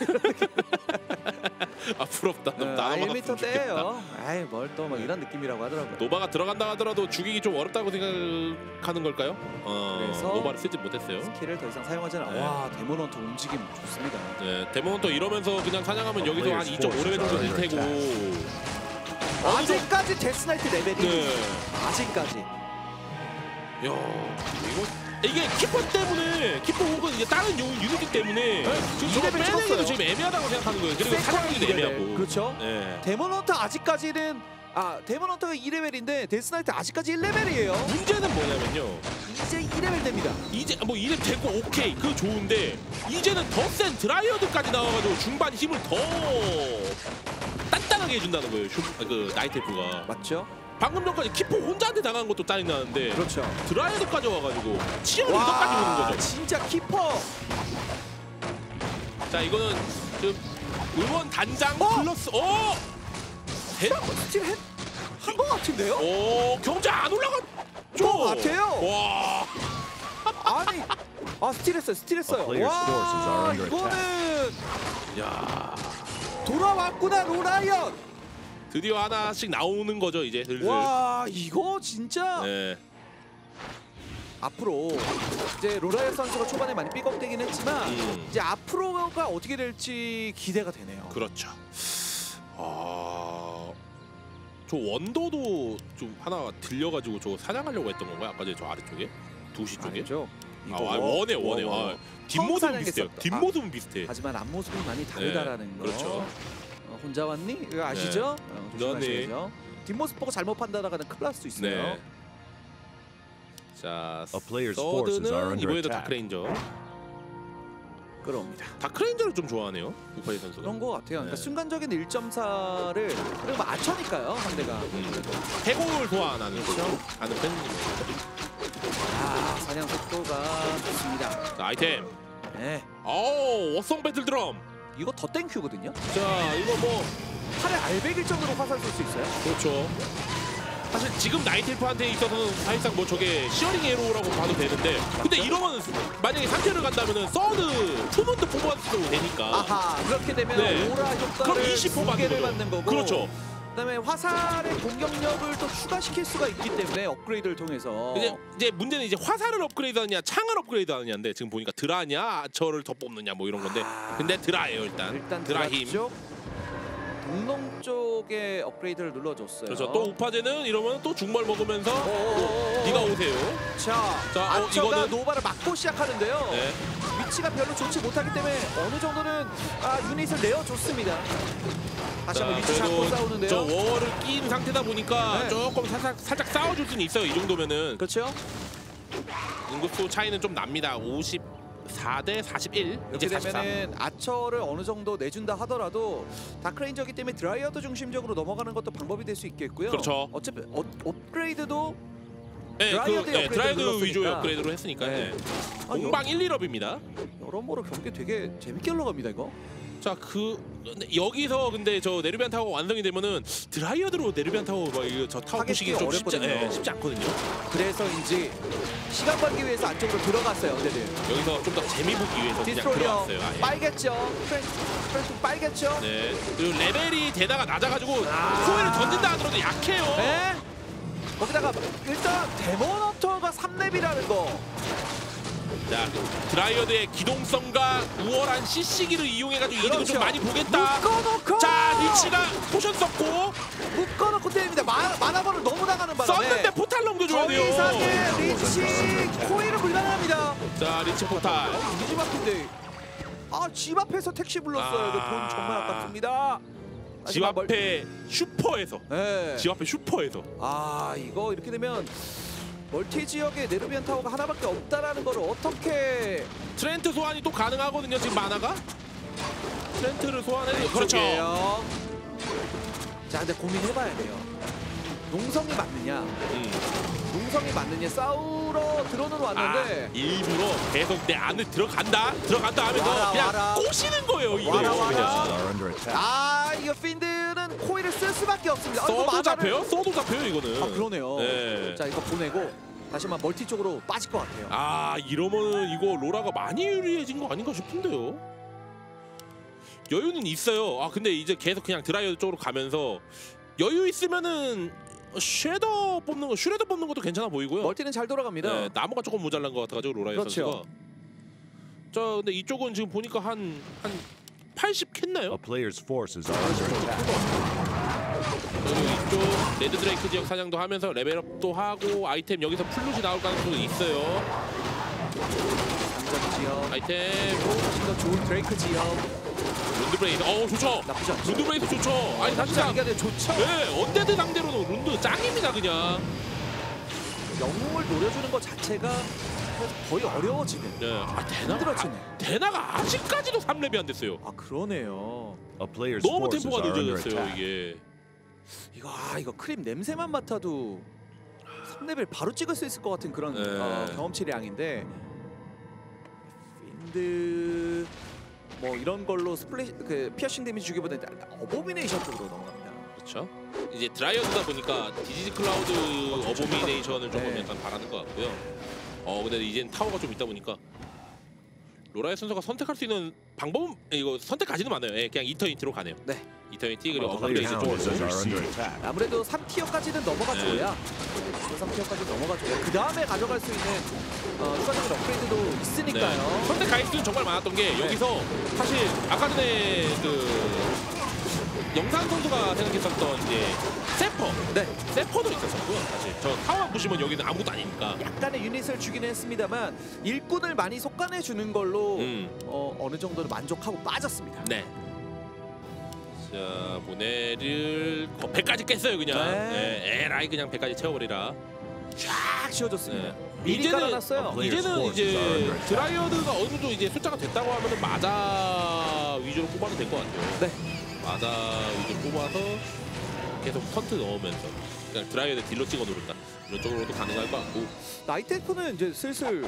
아 부럽다. 아, 나만 일 갔으면 좋겠다. 미터대예요. 아이 뭘 또 뭐 이런 느낌이라고 하더라고요. 노바가 들어간다 하더라도 죽이기 좀 어렵다고 생각하는 걸까요? 어, 그래서 노바를 쓰지 못했어요. 스킬을 더 이상 사용하지 않아. 네. 와 데모넌트 움직임 좋습니다. 네, 데몬 또 이러면서 그냥 사냥하면 여기서 한 이 점 오 레벨 정도 될 테고. 아직까지 데스나이트 레벨이 네. 아직까지. 야, 이거 이게 키퍼 때문에 키퍼 혹은 이제 다른 유, 유닛 때문에 지금 이 저거 레벨 빼내기도 찍었어요. 지금 애매하다고 생각하는 거예요. 그리고 세컨 사냥하기도 이 레벨. 애매하고. 그렇죠. 네. 데모넌트 아직까지는 아 데모넌트가 이 레벨인데 데스나이트 아직까지 일 레벨이에요. 문제는 뭐냐면요. 이제 이 레벨 됩니다. 이제 뭐 이제 되고 오케이 그 좋은데 이제는 더 센 드라이어드까지 나와가지고 중반 힘을 더 단단하게 해준다는 거예요. 슈, 그 나이테프가 맞죠? 방금 전까지 키퍼 혼자한테 당한 것도 짜증 나는데 그렇죠. 드라이어드까지 와가지고 치열 이것까지 오는 거죠. 진짜 키퍼. 자 이거는 지금 응원 단장 어? 플러스 어 대, 스틸 한것 같은데요? 오 경제 안 올라갔죠? 것 같아요. 와 아니 아 스틸했어요 스틸했어요. A player's forces are 와 under 이거는 야 돌아왔구나 로라이언. 드디어 하나씩 나오는 거죠 이제 슬슬. 와 이거 진짜 네. 앞으로 이제 로라이언 선수가 초반에 많이 삐걱대긴 했지만 음. 이제 앞으로가 어떻게 될지 기대가 되네요. 그렇죠. 아 저 원더도 좀 하나 들려가지고 저 사냥하려고 했던 건가요? 아까 전에 저 아래쪽에? 도시 쪽에? 아니죠. 아, 아 원해 원해. 워, 워. 아, 뒷모습은 처음 비슷해요. 사냥했었다. 뒷모습은 비슷해. 하지만 앞모습이 많이 다르다라는 거. 그렇죠. 어, 혼자 왔니? 이거 아시죠? 어, 조심하셔야죠. 뒷모습 보고 잘못 판단하다가는 큰일 날 수 있어요. 네. 자, A player's forces are 서드는 under 이번에도 attack. 다크레인저. 끌어옵니다. 다크레인저를 좀 좋아하네요. 우파이 선수가. 그런 거 같아요. 그러니까 네. 순간적인 일 점 사를 그리고 뭐 아처니까요 상대가. 음, 해골을 소화하는 그렇죠. 하는 팬입니다. 아 사냥 속도가 좋습니다. 자, 아이템. 네. 오, 워성 배틀 드럼. 이거 더 땡큐거든요. 자, 이거 뭐 팔에 알백일 정도로 화살 쏠 수 있어요. 그렇죠. 사실 지금 나이트엘프한테 있어서는 사실상 뭐 저게 시어링 에로라고 봐도 되는데, 근데 이러면 만약에 상태를 간다면은 서드 투먼트 뽑아도 되니까. 아하 그렇게 되면 네. 오라 그럼 효과를 이십 호 두 개를 받는 받는 거고. 그렇죠. 그다음에 화살의 공격력을 또 추가시킬 수가 있기 때문에 업그레이드를 통해서. 이제 이제 문제는 이제 화살을 업그레이드하느냐 창을 업그레이드하느냐인데, 지금 보니까 드라냐 저를 더 뽑느냐 뭐 이런 건데, 아. 근데 드라예요 일단. 일단 드라 드라 힘. 쪽 동농 쪽에 업그레이드를 눌러줬어요. 그렇죠. 또 우파제는 이러면 또 중벌 먹으면서 오오오오. 네가 오세요. 자, 자, 어, 아처가 이거는- 노바를 막고 시작하는데요. 네. 위치가 별로 좋지 못하기 때문에 어느 정도는 아, 유닛을 내어줬습니다. 다시 자, 한번 위치 잡고 그래도 싸우는데요. 저 워를 낀 상태다 보니까 네. 조금 살짝 살짝 싸워줄 수는 있어요. 이 정도면은 그렇죠. 인구수 차이는 좀 납니다. 오십사 대 사십일. 이렇게 이제 사십삼. 되면은 아처를 어느 정도 내준다 하더라도 다크레인저기 때문에 드라이어드 중심적으로 넘어가는 것도 방법이 될 수 있겠고요. 그렇죠. 어차피 어, 업그레이드도 네, 그 드라이어드 네, 업그레이드를 드라이드 눌렀으니까. 위주의 업그레이드로 했으니까. 네. 네. 아, 공방 일, 일업입니다. 여러모로 경기 되게 재밌게 흘러갑니다 이거. 자, 그 근데 여기서 근데 저 네르비안 타워가 완성이 되면은 드라이어드로 네르비안 타워 막 이거 저 타워 타겟이 부시기 좀 쉽지, 어렵거든요. 예, 쉽지 않거든요. 그래서인지 시간 벌기 위해서 안쪽으로 들어갔어요. 근데 여기서 좀 더 재미 보기 위해서 그냥 디스트로이어 들어왔어요. 아예. 빨겠죠. 프렌치, 프렌치 빨겠죠. 네. 그리고 레벨이 대다가 낮아가지고 아. 소위를 던진다 하더라도 약해요. 네. 거기다가 일단 데모너터가 삼 렙이라는 거. 자, 드라이어드의 기동성과 우월한 씨씨기를 이용해가지고 이득을 그렇죠. 좀 많이 보겠다. 묶어놓고. 자, 리치가 포션 썼고 묶어놓고 때립니다. 마, 마나버를 너무 당하는 바람에. 썼는데 포탈 넘겨줘야 더 돼요. 이상의 리치 코일을 불가능합니다. 자, 리치 포탈. 이 집 앞인데. 아, 집 앞에서 택시 불렀어요. 아. 이거 돈 정말 아깝습니다. 집 하지만 멀- 앞에 슈퍼에서. 네. 집 앞에 슈퍼에서. 아 이거 이렇게 되면 멀티 지역에 네르비안 타워가 하나밖에 없다라는 걸 어떻게 트렌트 소환이 또 가능하거든요. 지금 마나가. 트렌트를 소환해서 그렇죠. 그러게요. 자 근데 고민해봐야 돼요. 농성이 맞느냐 음. 농성이 맞느냐 싸우러 드론으로 왔는데 아, 일부러 계속 내 안에 들어간다 들어간다 하면서 와라, 그냥 와라. 꼬시는 거예요. 이거. 와라, 와라. Forces are under attack. 아 이거 핀드는 코일을 쓸 수밖에 없습니다. 아, 이거 써도 마나를- 잡혀요? 써도 잡혀요 이거는. 아 그러네요. 네. 자 이거 보내고 다시 한번 멀티 쪽으로 빠질 것 같아요. 아, 이러면은 이거 로라가 많이 유리해진 거 아닌가 싶은데요. 여유는 있어요. 아, 근데 이제 계속 그냥 드라이어 쪽으로 가면서 여유 있으면은 쉐더 뽑는 거, 슈레더 뽑는 것도 괜찮아 보이고요. 멀티는 잘 돌아갑니다. 네, 나무가 조금 모자란 것 같아가지고 로라이 그렇죠. 선수가. 자, 근데 이쪽은 지금 보니까 한 한 팔십 캤나요? A player's forces are under attack. 그리고 이쪽 레드 드레이크 지역 사냥도 하면서 레벨업도 하고 아이템 여기서 플룻이 나올 가능성도 있어요. 장전 지역 아이템 훨씬 더 좋은 드레이크 지역 룬드 브레이드. 어, 좋죠. 나쁘지 않죠. 룬드 브레이드 좋죠. 아니 사실상 이게 좋죠. 네, 언데드 상대로는 룬드 짱입니다 그냥. 영웅을 노려주는 것 자체가 거의 어려워지는. 네. 아, 대나가 힘들어지네. 아, 대나가 아직까지도 삼 렙이 안 됐어요. 아 그러네요. A player's 너무 forces 템포가 are under 늦어졌어요 attack. 이게. 이거 아 이거 크림 냄새만 맡아도 삼 레벨 바로 찍을 수 있을 것 같은 그런 네. 어, 경험치량인데 핀드 뭐 이런 걸로 스플래시 그 피어싱 데미지 주기보다 어보미네이션 쪽으로 넘어갑니다. 그렇죠. 이제 드라이어드다 보니까 디지즈 클라우드 좋죠. 어보미네이션을 조금 네. 약간 바라는 것 같고요. 어, 근데 이젠 타워가 좀 있다 보니까 로라의 선수가 선택할 수 있는 방법은 이거 선택까지는 많아요. 예, 그냥 이터니티로 가네요. 네. 이터니티 그리고 A player's 업그레이드 forces 쪽으로. are under attack. 아무래도 삼 티어까지는 넘어가 네. 줘야 그 삼 티어까지 넘어가 줘야 그 다음에 가져갈 수 있는 어, 추가적인 업그레이드도 있으니까요. 네. 선택 가이드는 정말 많았던 게 여기서 사실 아까 전에 그 영상 선수가 생각했었던 이제 세퍼, 네. 세퍼도 있었었고요. 사실 저 타워 보시면 여기는 아무것도 아니니까. 약간의 유닛을 주긴 했습니다만 일꾼을 많이 속간해 주는 걸로 음. 어, 어느 정도는 만족하고 빠졌습니다. 네. 자 모네를 어, 배까지 깼어요 그냥. 네. 네. 에라이 그냥 배까지 채워버리라. 쫙 지워졌습니다. 네. 미리 깔아놨어요. 이제는 이제 드라이어드가 어느 정도 이제 숫자가 됐다고 하면은 마자 위주로 뽑아도 될 것 같아요. 네. 마자 위주로 뽑아서 계속 턴트 넣으면서 그냥 드라이어드 딜로 찍어 누른다. 이런 쪽으로도 가능할 것 같고. 나이테크는 이제 슬슬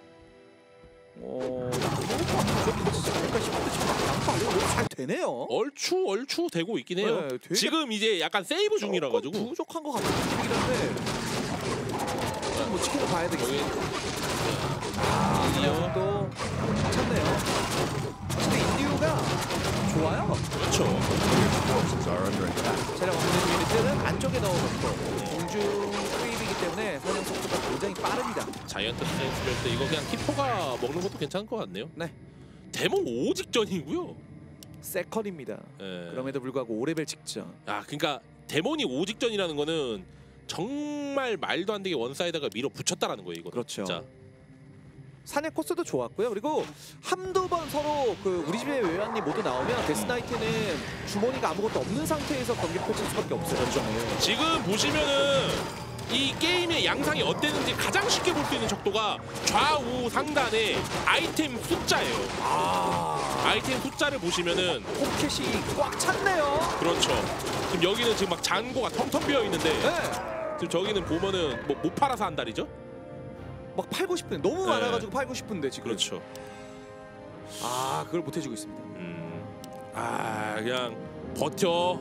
어 약간 싶은데 지금 양파 잘 되네요. 얼추 얼추 되고 있긴 해요. 네, 되게- 지금 이제 약간 세이브 중이라 가지고. 조금 부족한 것 같은 느낌이긴 한데 좀뭐 지켜서 봐야 여기 되겠습니다. 아, 인디어. 또 괜찮네요. 근데 인디오가 좋아요. 그렇죠. Forces are under attack. 체력 없는 유닛들은 안쪽에 넣어놓고 공중 투입이기 때문에 사냥 속도가 굉장히 빠릅니다. 자이언트 스트레스 때 이거 그냥 키포가 먹는 것도 괜찮을 것 같네요. 네. 데모 오 직전이고요. 세컨입니다. 예. 그럼에도 불구하고 오 레벨 직전. 아 그러니까 데몬이 오 직전이라는 거는 정말 말도 안 되게 원사이드가 밀어 붙였다라는 거예요. 이거. 그렇죠. 진짜. 사냥 코스도 좋았고요. 그리고 한두 번 서로 그 우리 집의 외환이 모두 나오면 데스나이트는 주머니가 아무것도 없는 상태에서 경기 펼칠 수밖에 없어요. 그렇죠. 지금 보시면은 이 게임의 양상이 어땠는지 가장 쉽게 볼 수 있는 척도가 좌우 상단에 아이템 숫자예요. 아, 아이템 숫자를 보시면은 포켓이 꽉 찼네요. 그렇죠. 지금 여기는 지금 막 잔고가 텅텅 비어 있는데 네. 지금 저기는 보면은 뭐 못 팔아서 한 달이죠? 막 팔고 싶은데 너무 네. 많아가지고 팔고 싶은데 지금. 그렇죠. 아, 그걸 못 해주고 있습니다. 음. 아 그냥 버텨.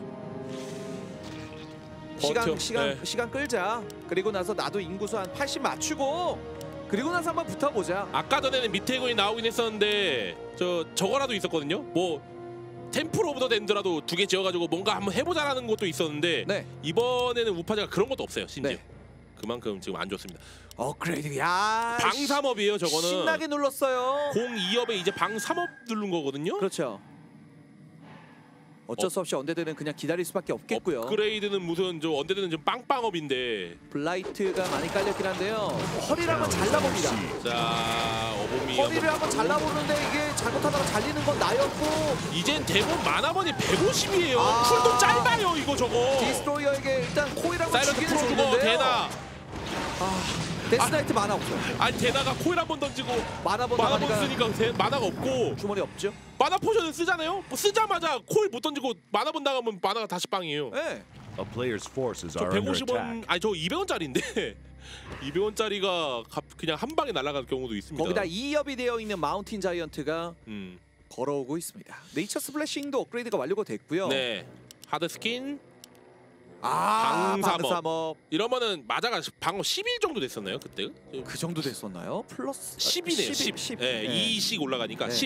시간 버텨. 시간 네. 시간 끌자. 그리고 나서 나도 인구수 한 팔십 맞추고 그리고 나서 한번 붙어보자. 아까 전에는 밑에 군이 나오긴 했었는데 저 저거라도 있었거든요. 뭐 템플 오브 더 랜드라도 두 개 지어가지고 뭔가 한번 해보자라는 것도 있었는데 네. 이번에는 우파제가 그런 것도 없어요. 심지어 네. 그만큼 지금 안 좋습니다. 업그레이드. 야. 방 삼 업이에요. 저거는 신나게 눌렀어요. 공이 업에 이제 방 삼 업 누른 거거든요. 그렇죠. 어쩔 수 없이 언데드는 그냥 기다릴 수밖에 없겠고요. 업그레이드는 무슨 저 언데드는 좀 빵빵업인데 블라이트가 많이 깔렸긴 한데요. 허리를 한번 잘라봅니다. 자 어봄이 허리를 한번 잘라보는데 이게 잘못하다가 잘리는 건 나였고 이젠 대본 만화번이 백오십이에요. 아. 쿨도 짧아요 이거 저거. 디스트로이어에게 일단 코일 한번 사이런트 죽이는 풀어주고 좋은데요. 대나 아, 데스나이트 만화 없어요. 아니 대나가 코일 한 번 던지고 만화본 만화번 나가니까 쓰니까 대, 만화가 없고 주머니 없죠? 만화 포션을 쓰잖아요. 뭐 쓰자마자 코일 못 던지고 만화번 나가면 만화가 다시 빵이에요. 네. A player's forces 저 are under 백오십 원 attack. 아니 저 이백 원짜리인데 이백 원짜리가 그냥 한 방에 날아갈 경우도 있습니다. 거기다 이 업이 되어 있는 마운틴 자이언트가 음. 걸어오고 있습니다. 네이처 스플래싱도 업그레이드가 완료가 됐고요. 네. 하드 스킨 아, 방삼업. 방삼업. 이러면은 마자가 방어 십일 정도 됐었나요 그때? 그 정도 됐었나요? 플러스 십이네요. 십. 십. 네, 네. 이씩 올라가니까 네. 십.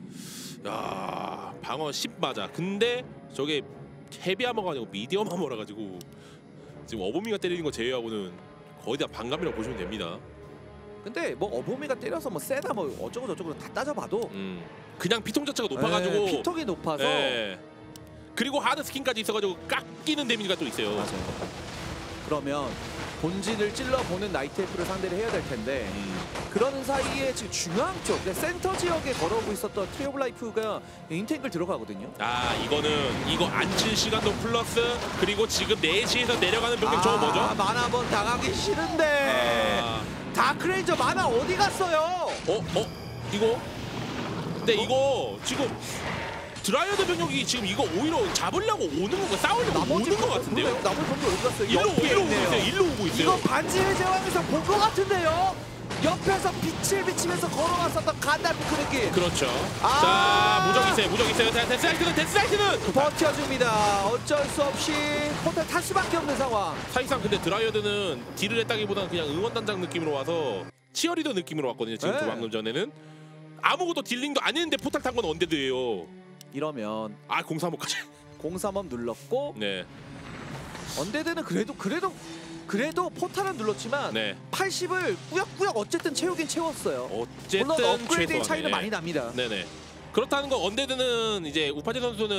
야, 방어 십 맞아. 근데 저게 헤비 아머가 아니고 미디엄 아머라 가지고 지금 어보미가 때리는 거 제외하고는 거의 다 반감이라고 보시면 됩니다. 근데 뭐 어보미가 때려서 뭐 세다 뭐 어쩌고 저쩌고 다 따져봐도 음. 그냥 피통 자체가 높아가지고 네, 피통이 높아서 예. 그리고 하드 스킨까지 있어가지고 깎이는 데미지가 또 있어요. 맞아요. 그러면 본진을 찔러보는 나이테프를 상대를 해야 될 텐데 음. 그러는 사이에 지금 중앙 쪽 그러니까 센터 지역에 걸어오고 있었던 트리 오브 라이프가 인탱글 들어가거든요. 아 이거는 이거 앉힐 시간도 플러스 그리고 지금 네 시에서 내려가는 병력 저거 뭐죠? 아, 만화 번 당하기 싫은데 아. 다크레인저 만화 어디 갔어요? 어? 어? 이거? 근데 이거 지금 드라이어드 병력이 지금 이거 오히려 잡으려고 오는 건가? 싸우려고 오는 거 같은데요? 그러네요. 나머지 병력 어디 갔어요? 일로, 옆에 일로 오고 있네요. 있어요. 일로 오고 있어요. 이거 반지의 제왕에서 본 것 같은데요? 옆에서 빛을 비치면서 걸어왔었던 간달프 그 느낌. 그렇죠. 아. 자, 무적 있어요. 무적 있어요. 자, 데스라이트는 데스라이트는 버텨줍니다. 어쩔 수 없이 포탈 탈 수밖에 없는 상황. 사실상 근데 드라이어드는 딜을 했다기보다는 그냥 응원단장 느낌으로 와서 치어리더 느낌으로 왔거든요. 지금 네. 그 방금 전에는 아무것도 딜링도 안 했는데 포탈 탄 건 언데드예요. 이러면 아, 공삼오까지. 공삼업 눌렀고 네, 언데드는 그래도 그래도 그래도 포탈은 눌렀지만 네. 팔십을 꾸역꾸역 어쨌든 채우긴 채웠어요. 어쨌든 물론 업그레이드의 최소한의. 차이는 많이 납니다. 네네. 그렇다는 건 언데드는 이제 우파제 선수는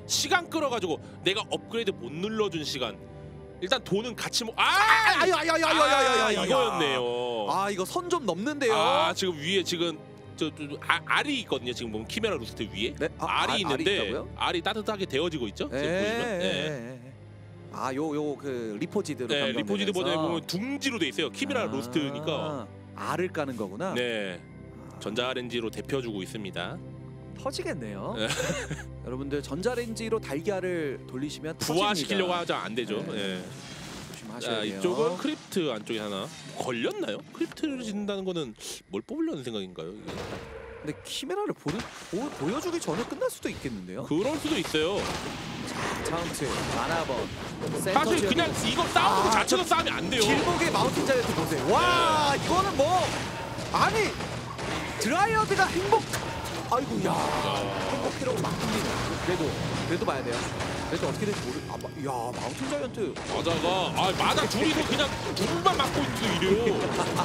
시간 끌어가지고 내가 업그레이드 못 눌러준 시간 일단 돈은 같이 뭐 아! 아유 아유 아유 아유 아유 아유 아유 이거였네요. 아 이거 선 좀 넘는데요. 아 지금 위에 지금 저, 저, 저 아, 알이 있거든요. 지금 보면 키메라 루스트 위에 네? 아, 알이 알- 있는데 알이 있다고요? 알이 따뜻하게 데워지고 있죠. 지금 예, 보시면. 예, 네. 예. 아, 요 요 그 리포지드로 네, 변경되면서. 리포지드 버전에 보면 둥지로 돼 있어요. 키메라 아, 로스트니까. 알을 까는 거구나. 네, 아, 전자레인지로 데펴주고 있습니다. 터지겠네요. 네. 여러분들 전자레인지로 달걀을 돌리시면 부화시키려고 터집니다. 하자 안 되죠. 네. 네. 조심하셔야 자, 돼요. 이쪽은 크립트 안쪽에 하나 걸렸나요? 크립트를 짓는다는 거는 뭘 뽑으려는 생각인가요? 이게? 근데 키메라를 보는, 보, 보여주기 전에 끝날 수도 있겠는데요. 그럴 수도 있어요. 차운트, 마나번, 사실 그냥 이거 싸우는 거 아, 자체로 싸우면 안 돼요. 길목의 마운틴 자이언트 보세요. 와 이거는 뭐 아니 드라이어드가 행복. 아이고 야 행복해라고 막 뚫리네. 그래도 그래도 봐야 돼요. 그래도 어떻게 될지 모르. 아, 마, 야 마운틴 자이언트. 마자가 아 마자 둘이서 그냥 둘만 맞고 있어 이래요.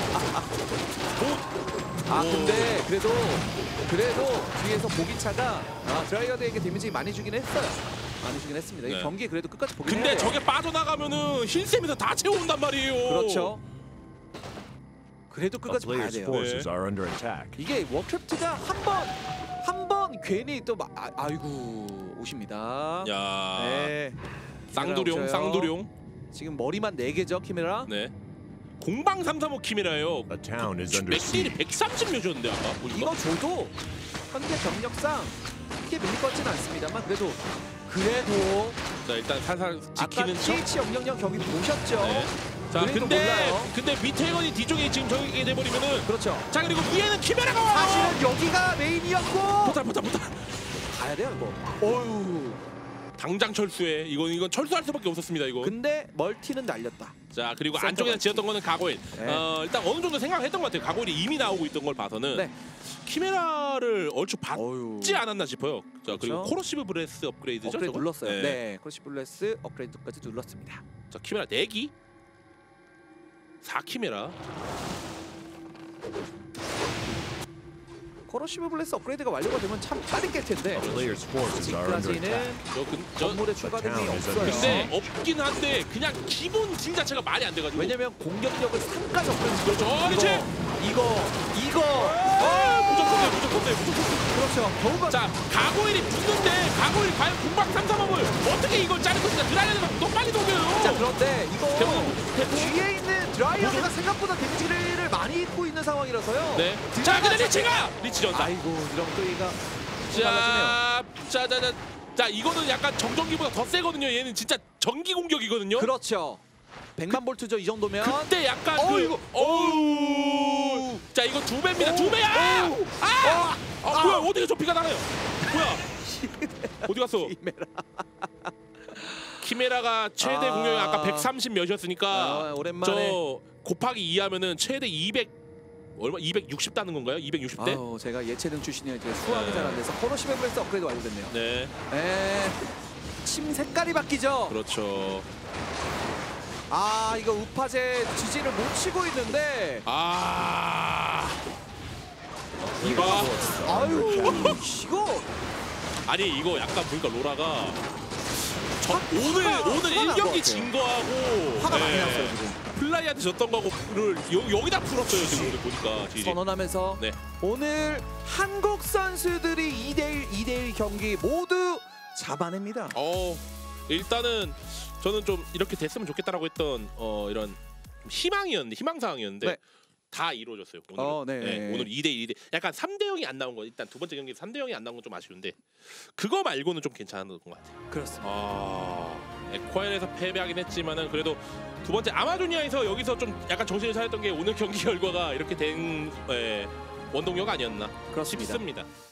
뭐, 아 오. 근데 그래도 그래도 뒤에서 보기차가 아, 드라이어드에게 데미지 많이 주긴 했어요. 많이 주긴 했습니다. 이 네. 경기 그래도 끝까지 보긴 근데 해야 돼요. 저게 빠져나가면은 힐셈에서 다 채워온단 말이에요. 그렇죠. 그래도 A 끝까지 봐야 player's 돼요. forces are under attack. 이게 워크래프트가 한 번 한 번 괜히 또 마, 아, 아이고 오십니다. 야, 네. 쌍두룡, 오셔요. 쌍두룡. 지금 머리만 네 개죠 키메라. 네. 공방 삼삼오 키메라예요. A town is under 맥딜이 siege. 백삼십 몇이었는데 아까 보니까. 이거 줘도 현재 병력상 크게 밀릴 것 같지는 않습니다만 그래도 그래도 자 일단 살살 아까 지키는 척. 티에이치 영영영 경기 보셨죠? 네. 자 그래도 근데 몰라요. 근데 밑에 해건이 뒤쪽에 지금 저기 돼버리면은 그렇죠. 자 그리고 위에는 키메라가 와요. 사실은 여기가 메인이었고 포탈 포탈 포탈. 가야 돼요 이거. 어유. 당장 철수해. 이건 이건 철수할 수밖에 없었습니다 이거. 근데 멀티는 날렸다. 자 그리고 센터 안쪽에 멀티. 지었던 거는 가고일. 네. 어 일단 어느 정도 생각했던 것 같아요. 가고일이 이미 나오고 있던 걸 봐서는 네. 키메라를 얼추 어유. 받지 않았나 싶어요. 자 그리고 그렇죠. 코러시브 브레스 업그레이드죠. 업그레이드 저거? 눌렀어요. 네. 네. 크러시 블레스 업그레이드까지 눌렀습니다. 자 키메라 네 기. 사 키메라. 커러시브 블레스 업그레이드가 완료가 되면 참 빠른 깰 텐데 A player's forces are under attack. 지금까지는 저, 근, 저 건물에 추가된 게 town is under 없어요. 근데 없긴 한데 그냥 기본 딜 자체가 말이 안 돼가지고. 왜냐면 공격력을 삼까지 업그레이드 그렇죠. 어, 그렇지. 이거 이거 아, 무조건 돼, 무조건 돼, 무조건 돼. 그렇죠. 겨우가 자, 가고일이 붙는데 가고일 과연 공방 삼삼업을 어떻게 이걸 자를 것이냐. 드라이어드가 너무 빨리 녹여요. 자 그런데 이거 대본, 대본. 뒤에 있는 드라이어가 생각보다 데미지를 많이 입고 있는 상황이라서요. 네. 자, 근데 리치가 리치 전사. 아이고 이런 또 얘가 달라지네요. 자, 자, 자, 자, 자, 이거는 약간 정전기보다 더 세거든요. 얘는 진짜 전기 공격이거든요. 그렇죠. 백만 볼트죠 이 정도면. 그때 약간 어, 그 이거. 어우. 자, 이거 두 배입니다. 두 배야. 오. 아! 어. 아, 뭐야? 어디가 저 피가 나가요? 뭐야? 어디 갔어? 키메라. 키메라가 최대 아. 공격이 아까 백삼십 몇이었으니까 아, 오랜만에. 저 곱하기 이 하면은 최대 이백 얼마 이백육십 따는 건가요? 이백육십 대? 아우 제가 예체능 출신이라 제가 수학이 네. 잘 안 돼서 커러시브 블레스 업그레이드 완료됐네요. 네. 에, 침 색깔이 바뀌죠. 그렇죠. 아 이거 우파제 지지를 못 치고 있는데 아. 이거 이거 아유 이거 아니 이거 약간 보니까 로라가 저, 화- 오늘 화가- 오늘 화가 일 난것 경기 같아요. 진 거하고 화가 많이 네. 났어요 지금. 플라이한테 졌던 거하고를 여, 여기다 풀었어요 지금 오늘 보니까 지지. 선언하면서 네. 오늘 한국 선수들이 이 대일 이 대일 경기 모두 잡아냅니다. 어 일단은 저는 좀 이렇게 됐으면 좋겠다라고 했던 어 이런 좀 희망이었는데 희망사항이었는데 네. 다 이루어졌어요. 오늘 어, 네. 오늘 이 대 이 대 약간 삼 대 영이 안 나온 거 일단 두 번째 경기 삼 대 영이 안 나온 건 좀 아쉬운데 그거 말고는 좀 괜찮은 것 같아요. 그렇습니다. 아 에콰이어에서 패배하긴 했지만은 그래도 두 번째 아마조니아에서 여기서 좀 약간 정신을 차렸던 게 오늘 경기 결과가 이렇게 된 예, 원동력 아니었나 그렇습니다. 싶습니다.